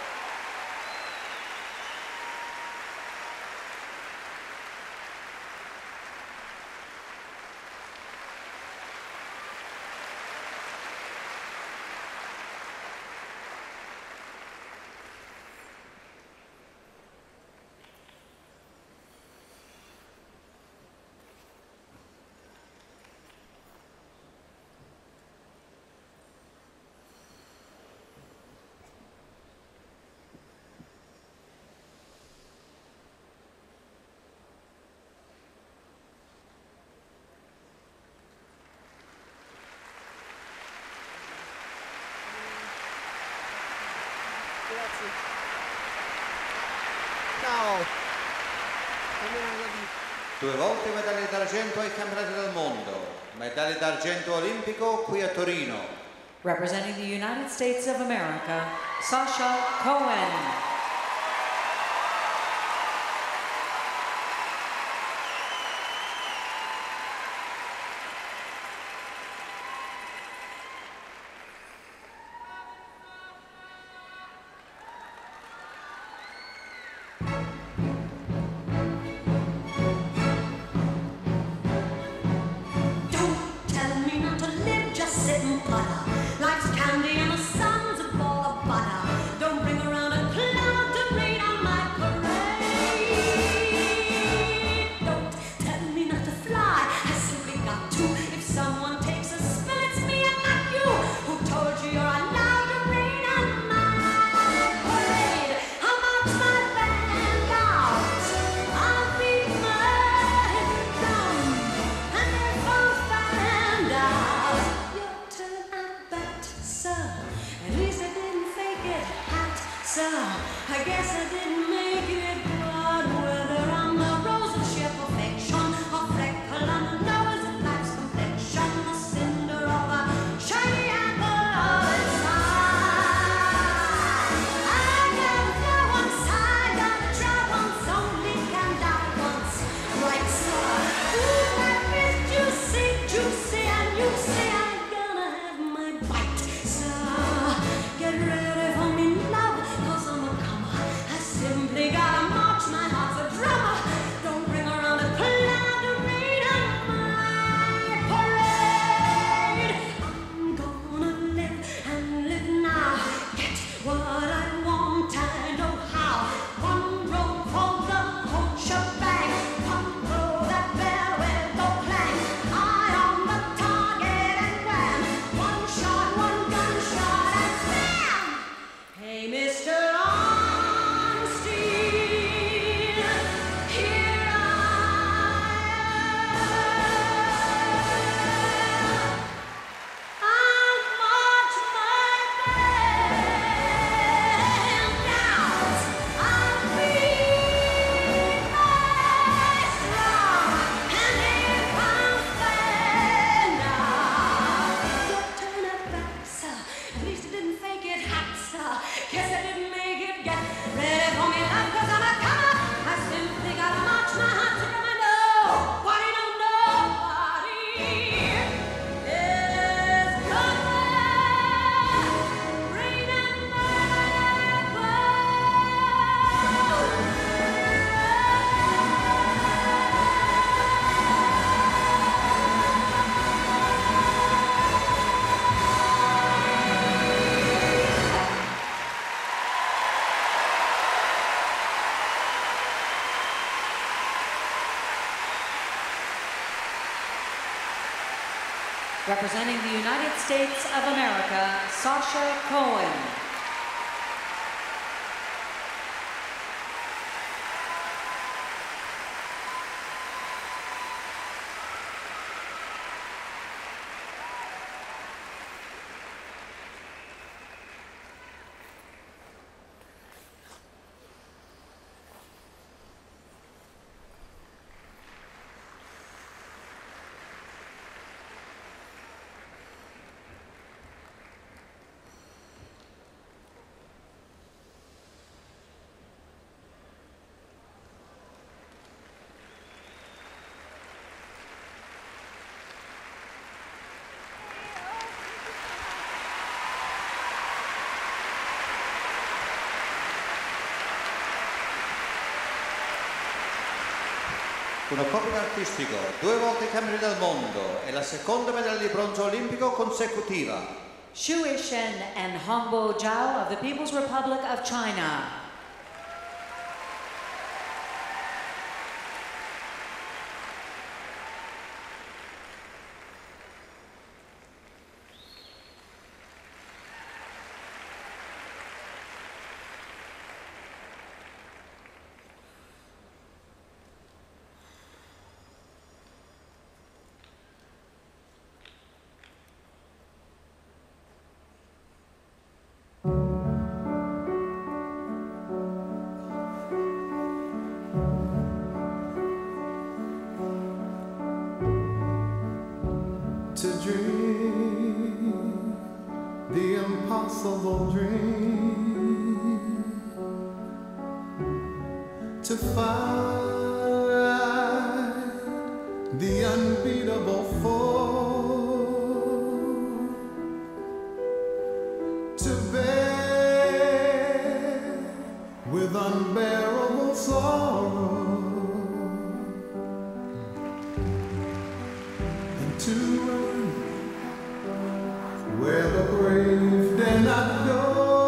Ciao. Due volte medaglie d'argento ai campionati del mondo, medaglia d'argento olimpico qui a Torino. Representing the United States of America, Sasha Cohen. Life's candy and the sun's a ball of butter. Don't bring around a cloud. Representing the United States of America, Sasha Cohen. Una coppia artistico, due volte campione del mondo e la seconda medaglia di bronzo olimpico consecutiva. Xu Yishen and Hongbo Zhao of the People's Republic of China. To dream the impossible dream, to find the unbeatable foe, to bear with unbearable sorrow, and to run where the brave dare not go,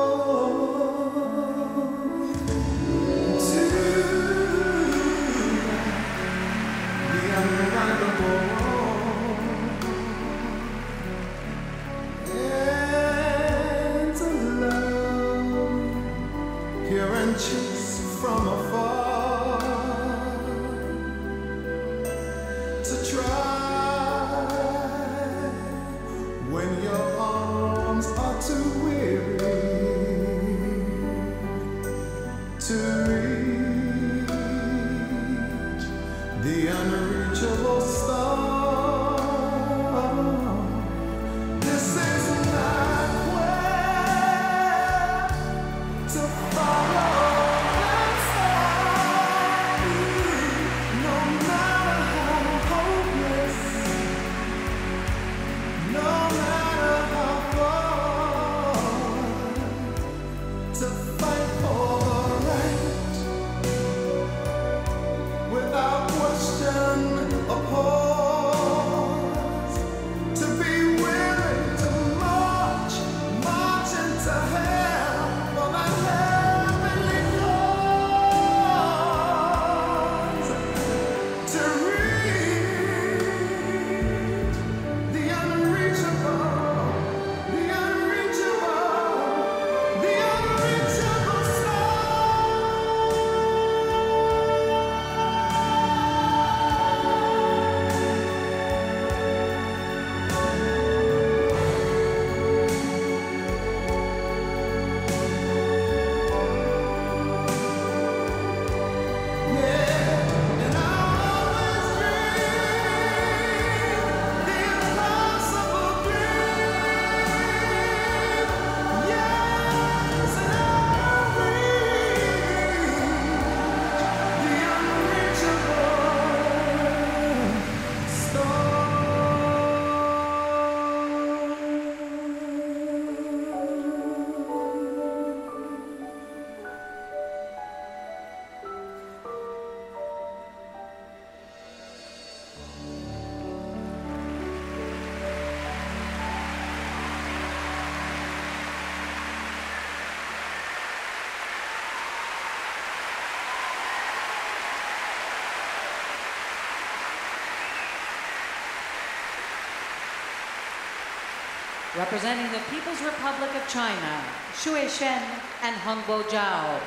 to the unrightable wrong, and to love pure and chaste from afar, to try when your arms are too weary, Representing the People's Republic of China, Shui Shen and Hongbo Zhao.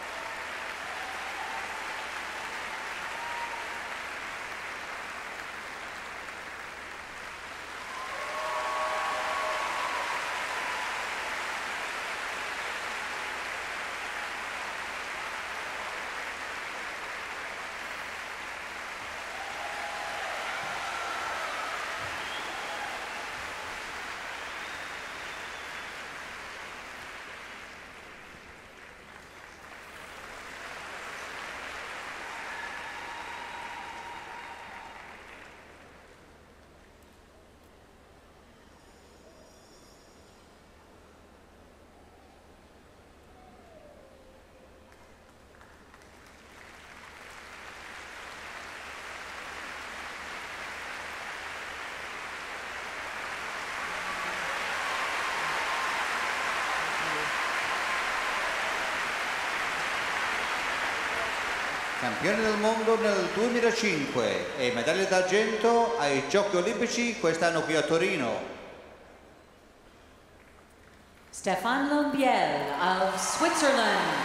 Campione del mondo nel duemilacinque e medaglia d'argento ai Giochi Olimpici quest'anno qui a Torino. Stéphane Lombiel of Switzerland.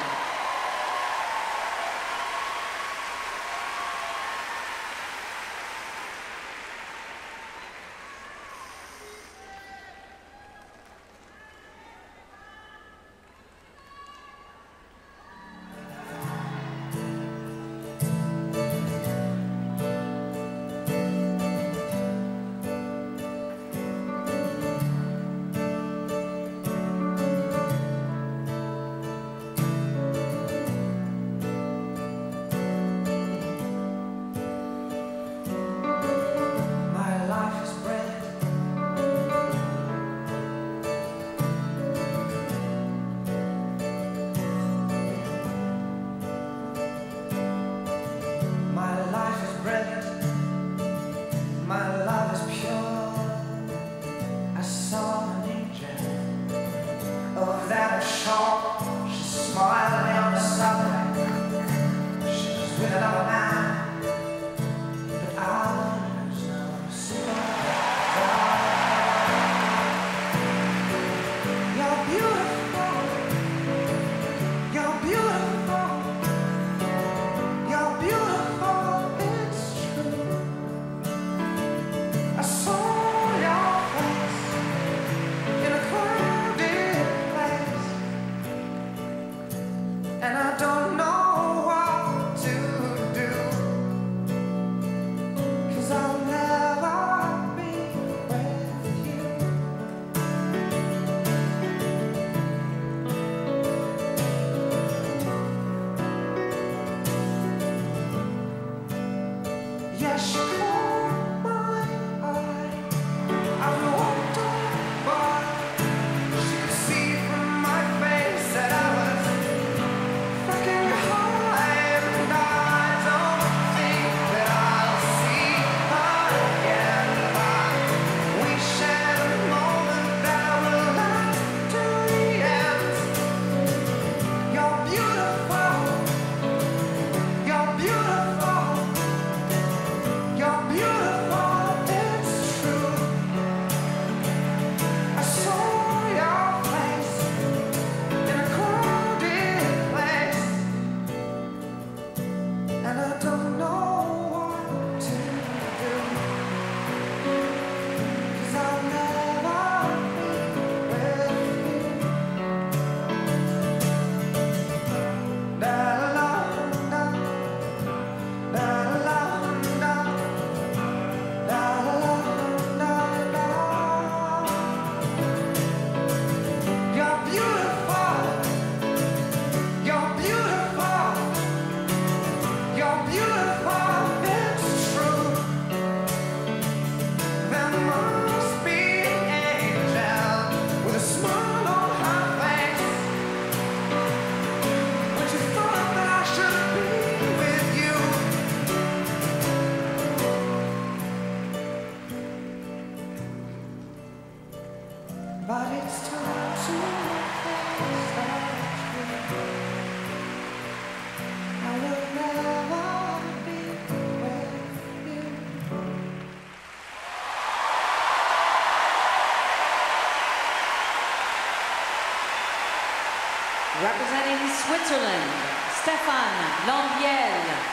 Representing Switzerland, Stéphane Lambiel.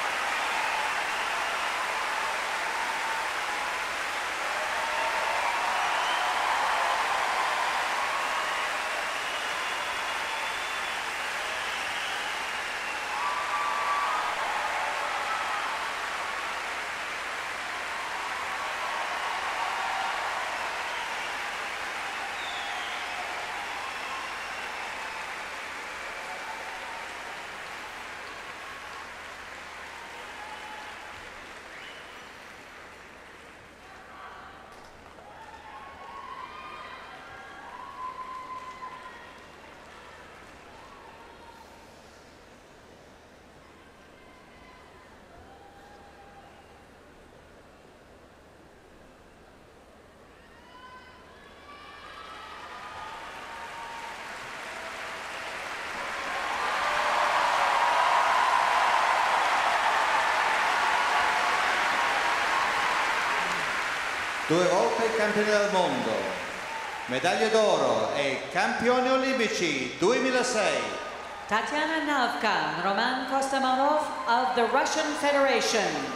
Due volte campione del mondo, medaglie d'oro e campioni olimpici duemilasei. Tatiana Navkan, Roman Kostamarov of the Russian Federation.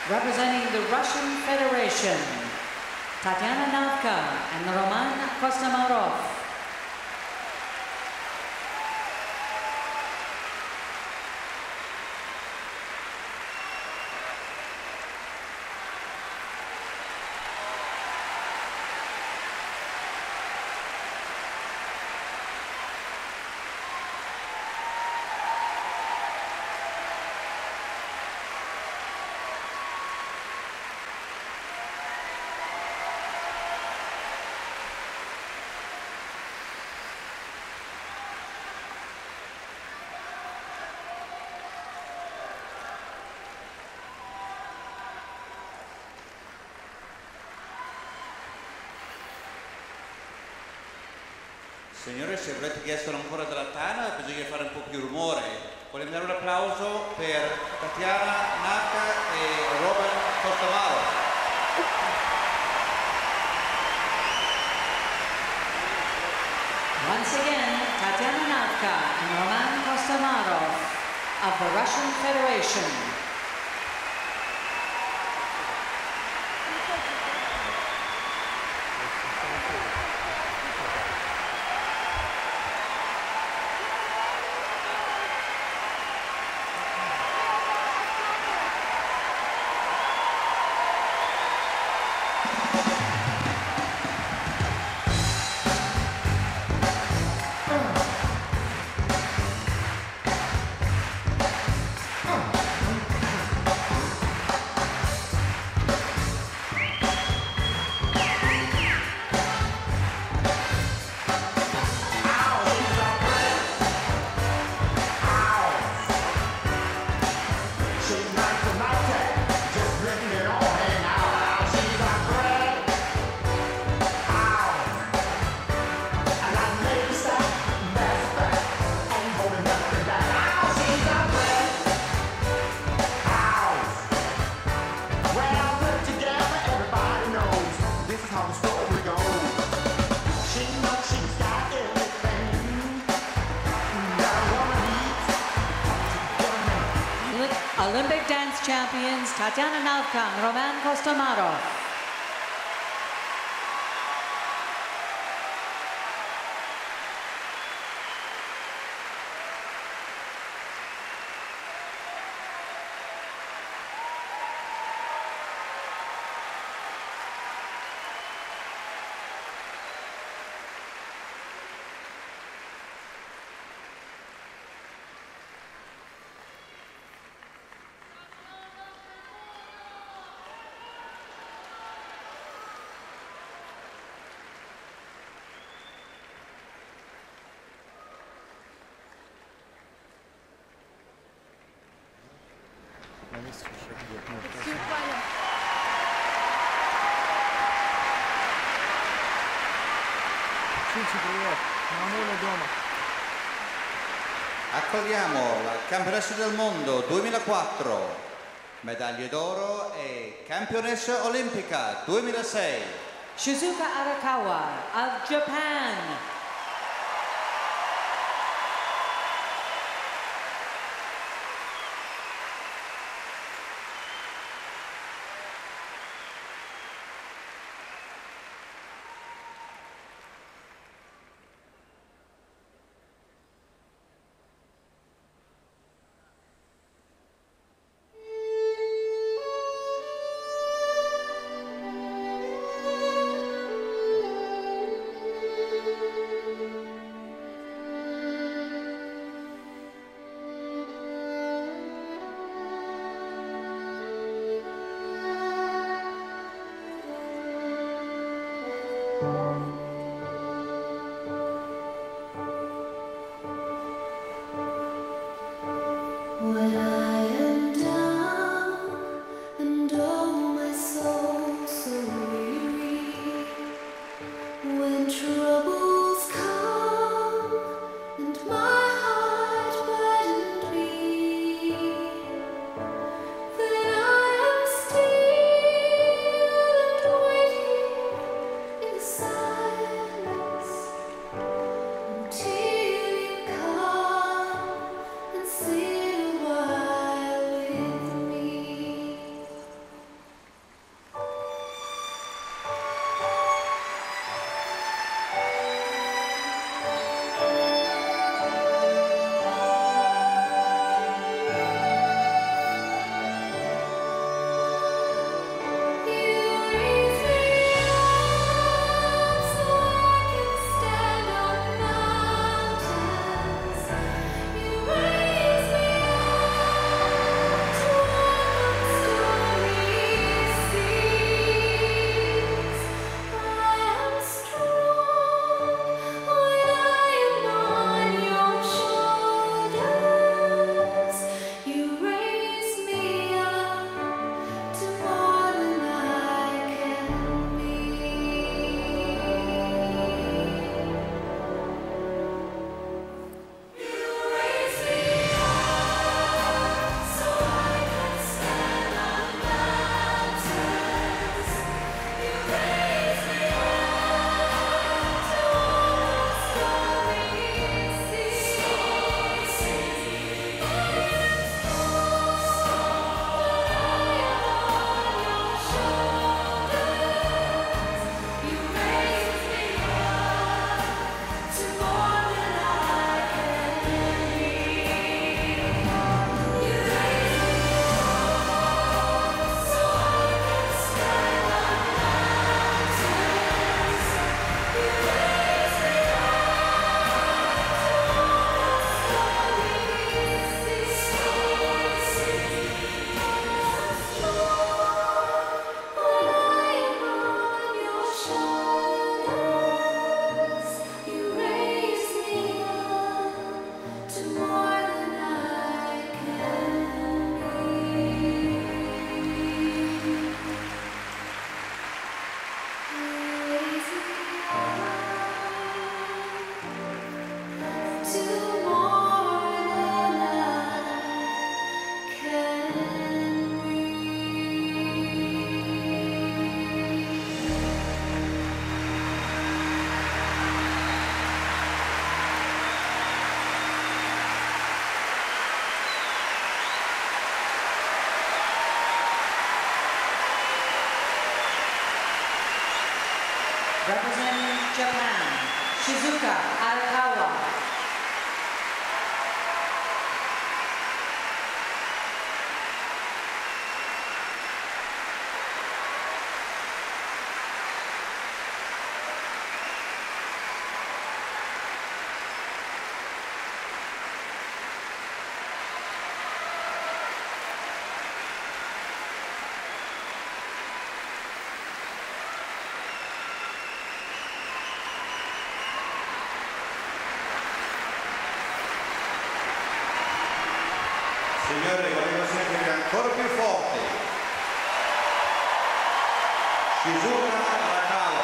Representing the Russian Federation, Tatiana Navka and Roman Kostomarov. Signore, se volete che escano ancora dalla tana, bisogna fare un po' più rumore. Vogliamo dare un applauso per Tatiana Navka e Roman Kostomarov. Once again, Tatiana Navka and Roman Kostomarov of the Russian Federation. Olympic dance champions Tatiana Navka and Roman Kostomarov. Accogliamo la campionessa del mondo duemilaquattro, medaglie d'oro e campionessa olimpica duemilasei. Shizuka Arakawa of Japan. When I am down and oh my soul so weary, when troubles come and my heart burdened be, then I am still and waiting in the silence. Representing Japan, Shizuka Arakawa. Signore, volevo sentire ancora più forte. Shizuka Arakawa.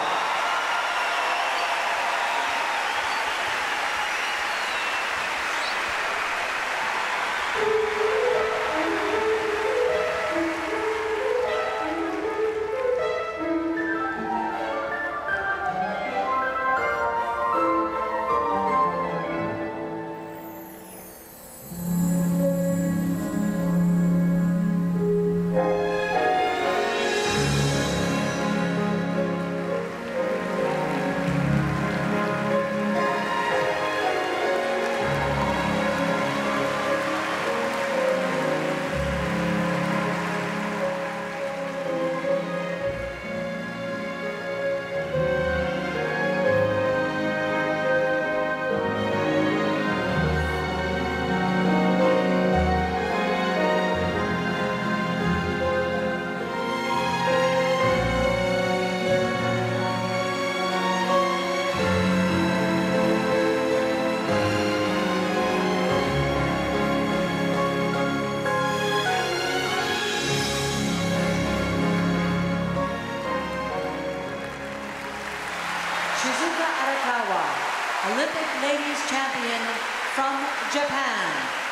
Shizuka Arakawa, Olympic ladies champion from Japan.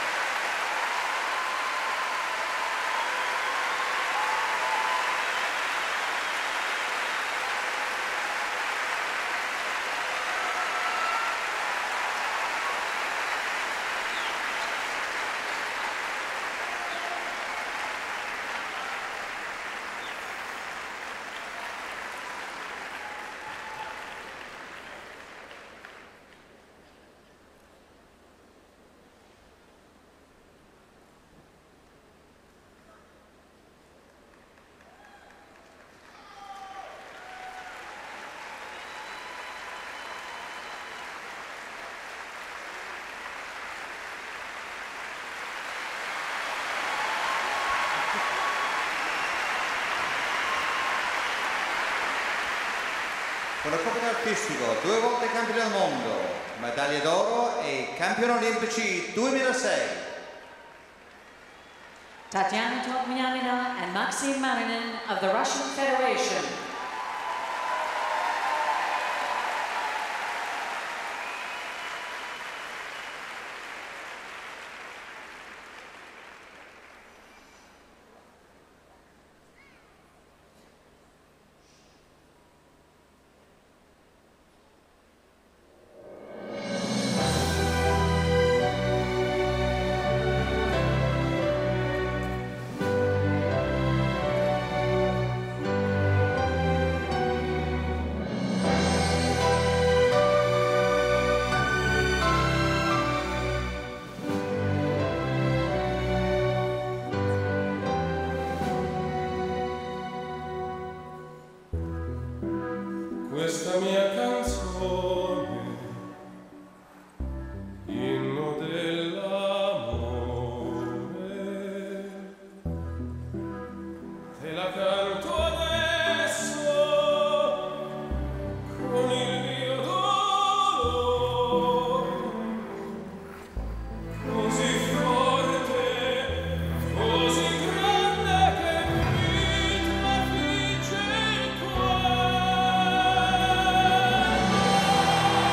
Con la Coppa artistico, due volte campione del mondo, medaglie d'oro e campioni olimpici duemilasei. Tatiana Tokmianina and Maxim Marinin of the Russian Federation. Questa mia canzone, inno dell'amore, te la canto adesso con il mio dolore, così forte, così grande che mi trafigge il cuore.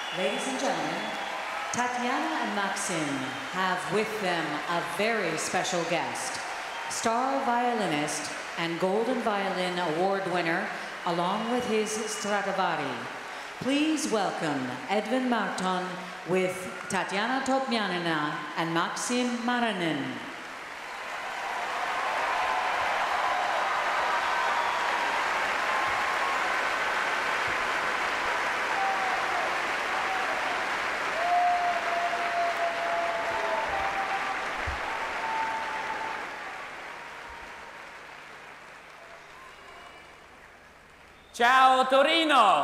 Ladies and gentlemen, Tatiana and Maxim have with them a very special guest, star violinist and Golden Violin Award winner, along with his Stradivari. Please welcome Edwin Marton with Tatiana Topmianina and Maxim Maranin. Ciao Torino!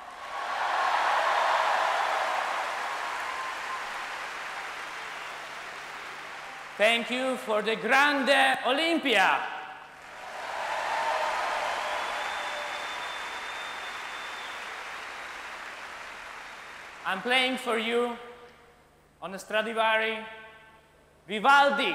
Thank you for the Grande Olympia. I'm playing for you on the Stradivari Vivaldi.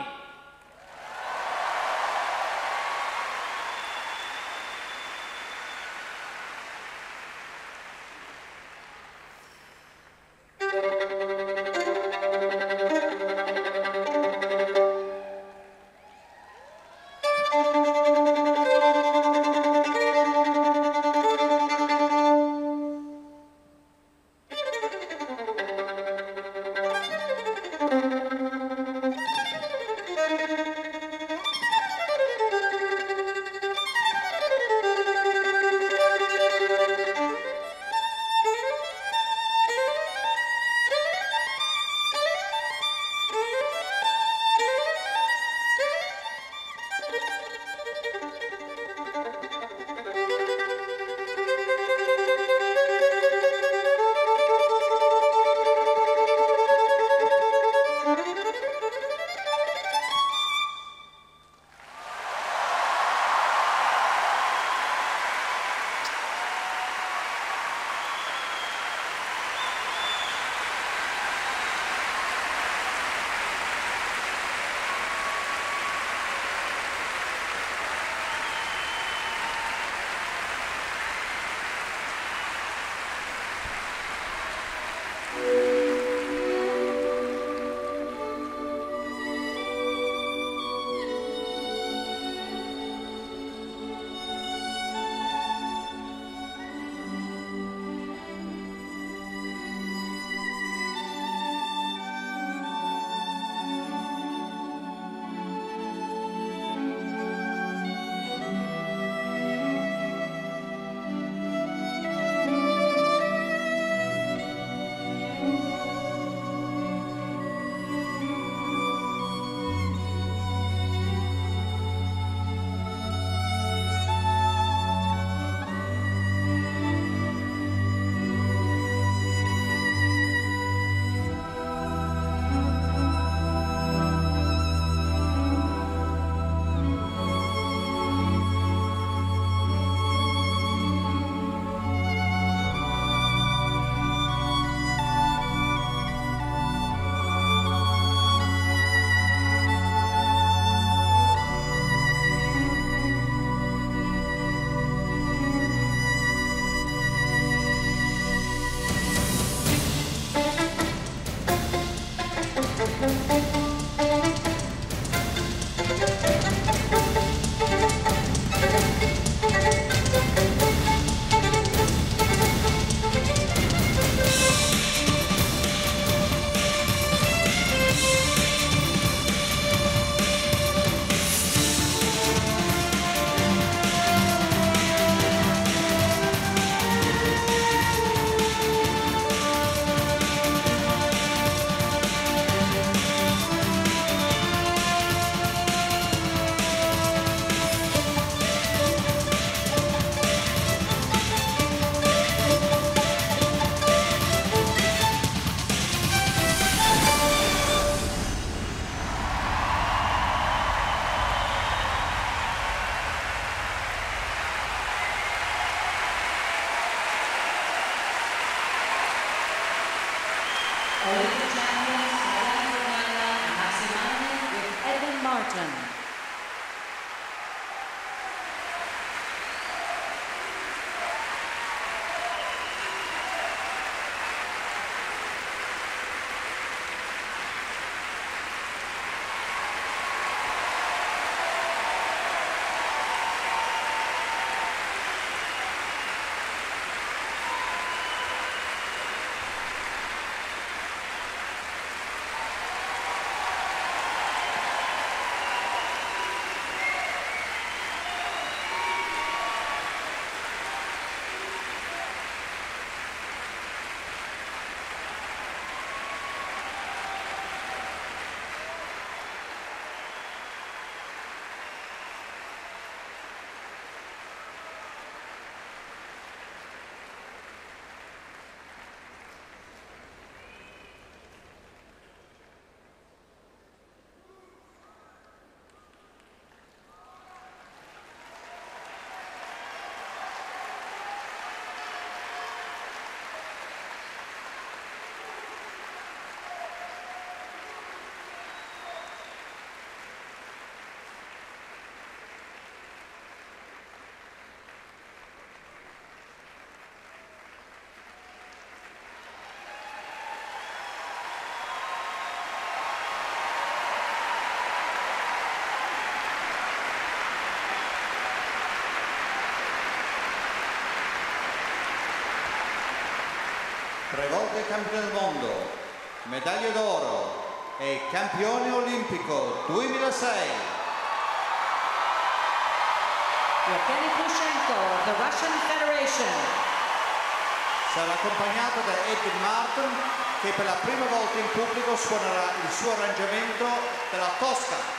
tre volte campione del mondo, medaglia d'oro e campione olimpico duemilasei. Yevgeny Plushenko, the Russian Federation. Sarà accompagnato da Edwin Martin, che per la prima volta in pubblico suonerà il suo arrangiamento della Tosca.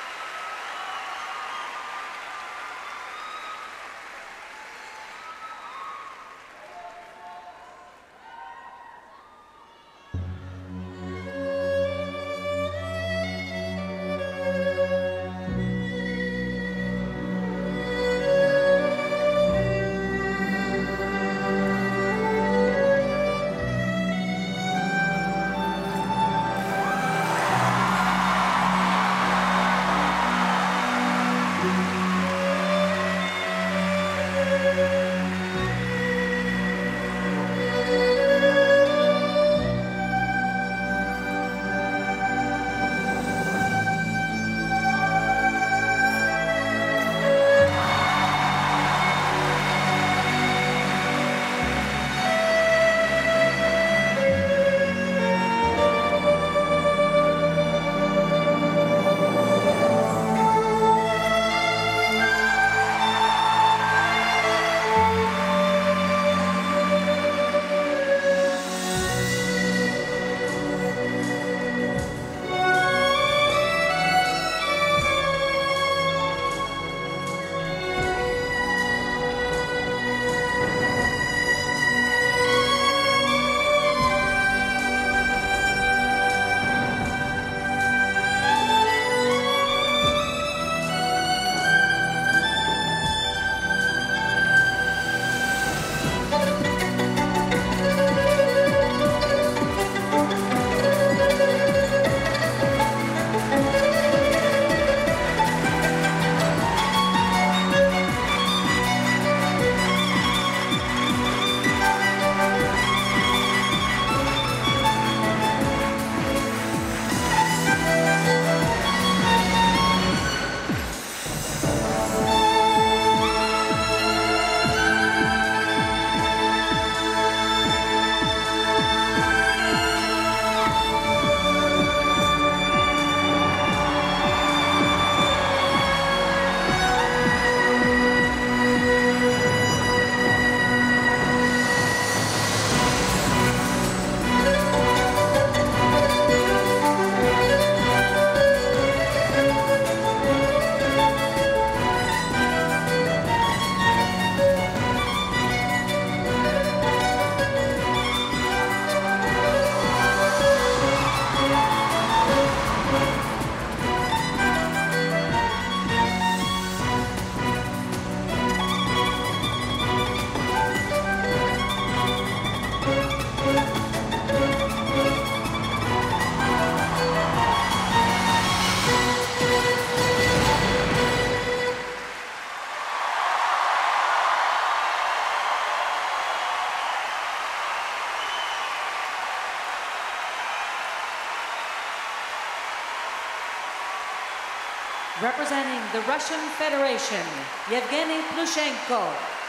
Representing the Russian Federation, Yevgeny Plushenko.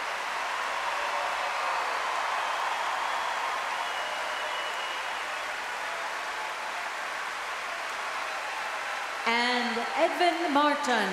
And Edwin Martin.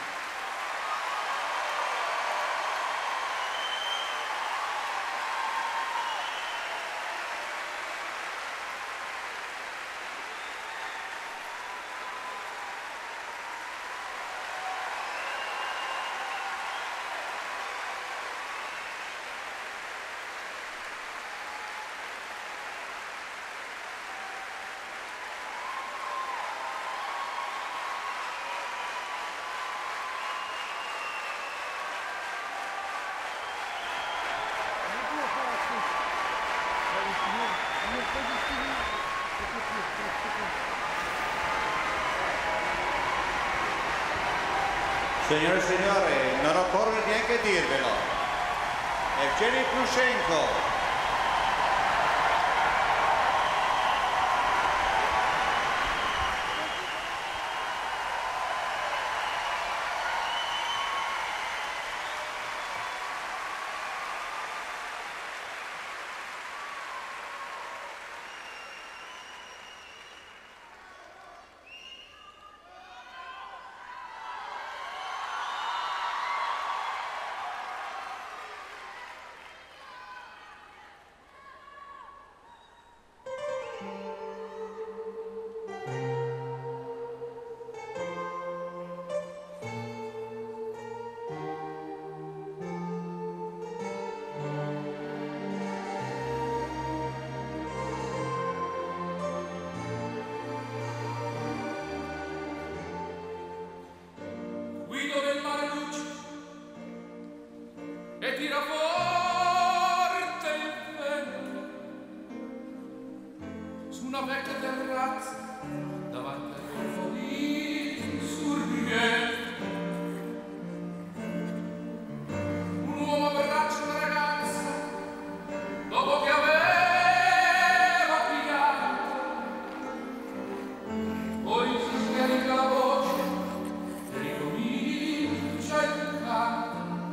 Signore e signori, non occorre neanche dirvelo. Yevgeny Plushenko. tira forte il vento su una vecchia terrazza davanti al golfo di Sorrento. Un uomo abbraccia una ragazza dopo che aveva pigliato, poi si scarica la voce e ricomincia il canto.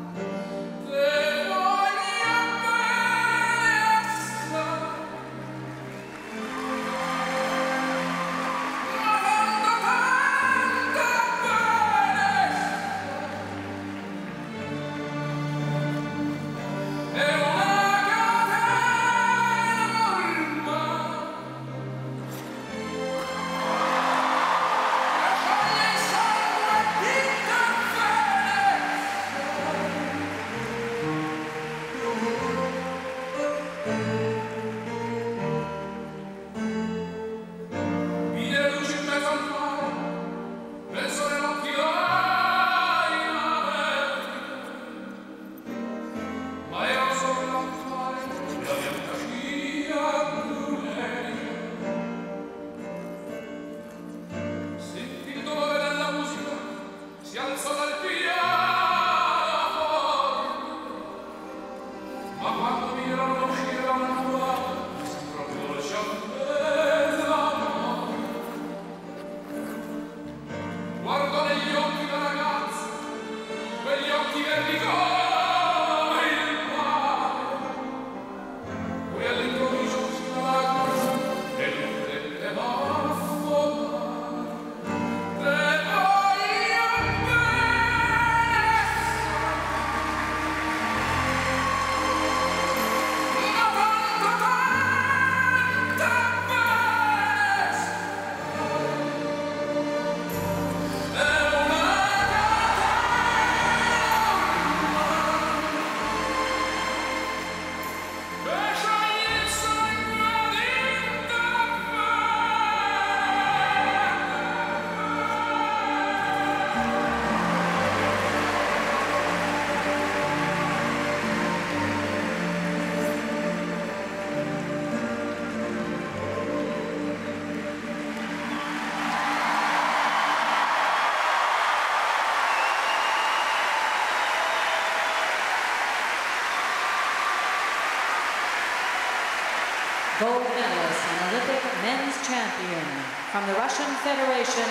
Gold medalist and Olympic men's champion from the Russian Federation,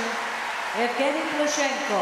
Evgeny Plushenko.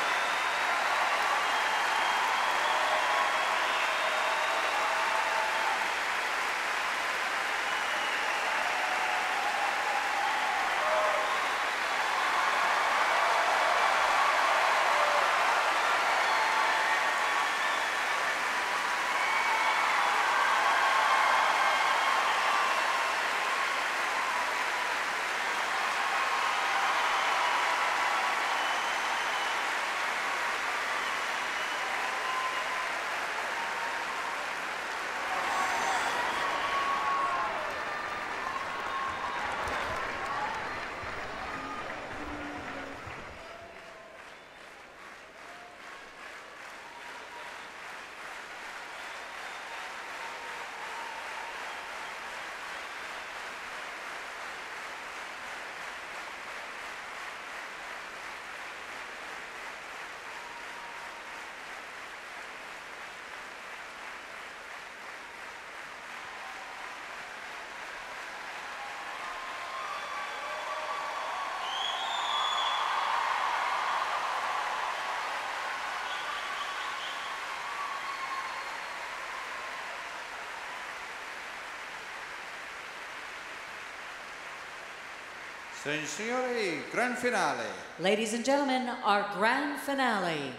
Signore e signori, grand finale. Ladies and gentlemen, our grand finale.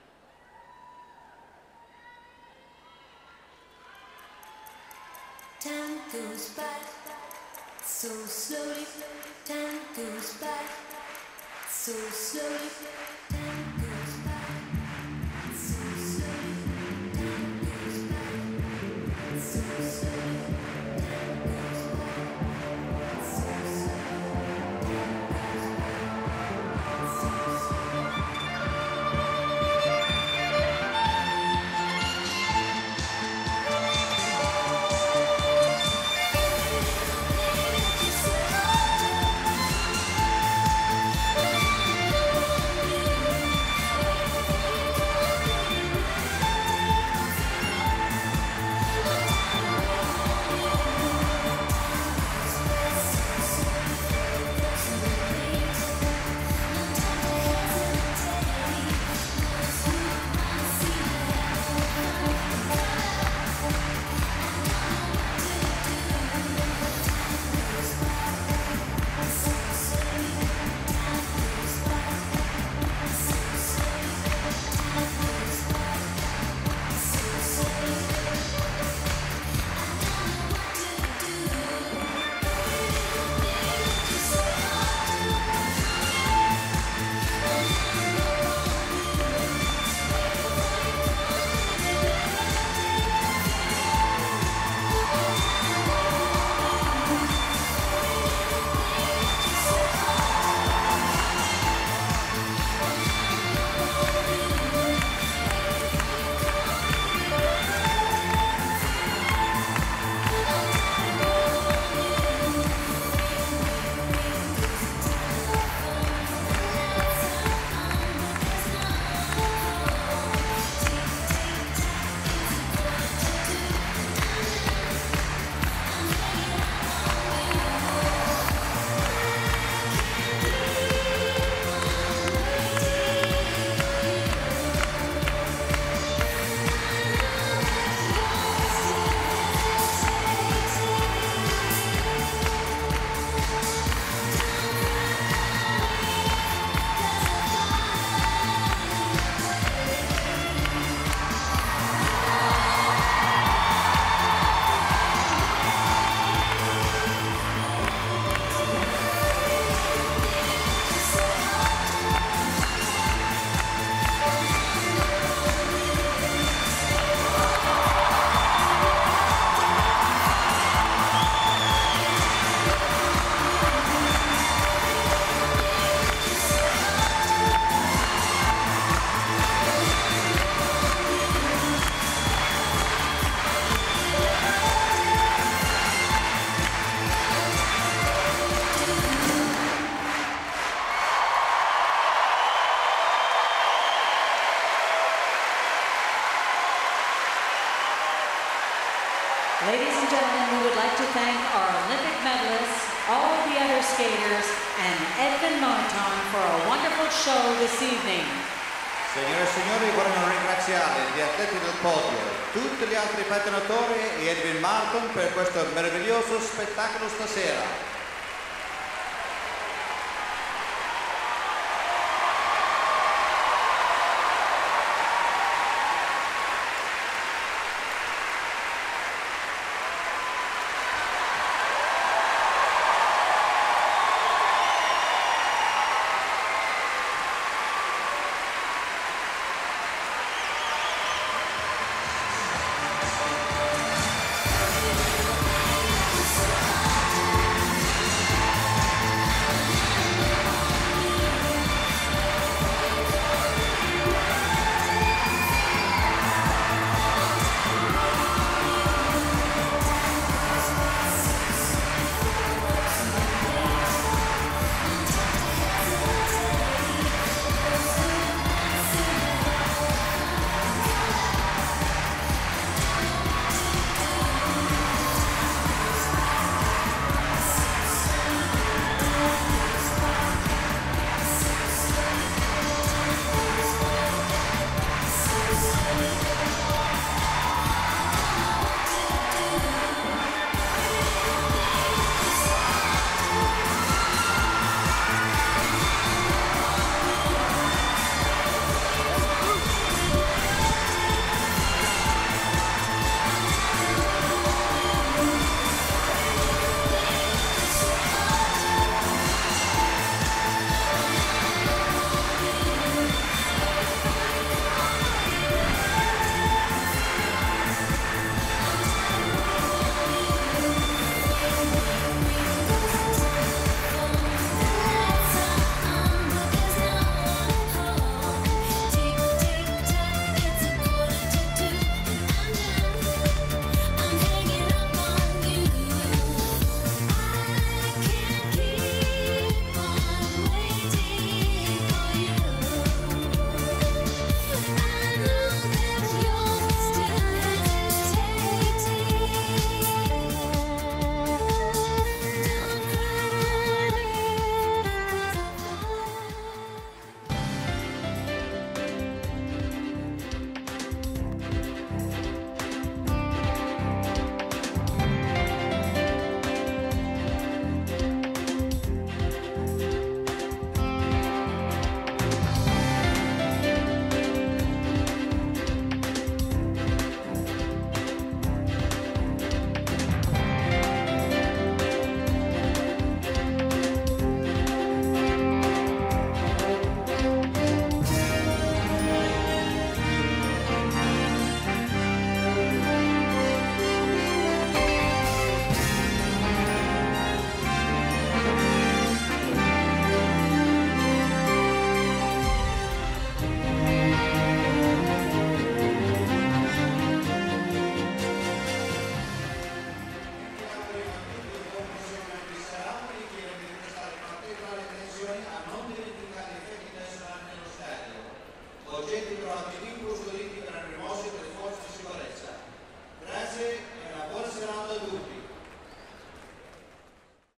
Time goes by so slowly. Time goes by so slowly. Time goes by so slowly. Time goes by so slowly. Time goes by so slowly. pair skaters, and Edwin Martin for a wonderful show this evening. Signore e signori, vorremmo ringraziare gli atleti del podio, tutti gli altri pattinatori e Edwin Martin per questo meraviglioso spettacolo stasera.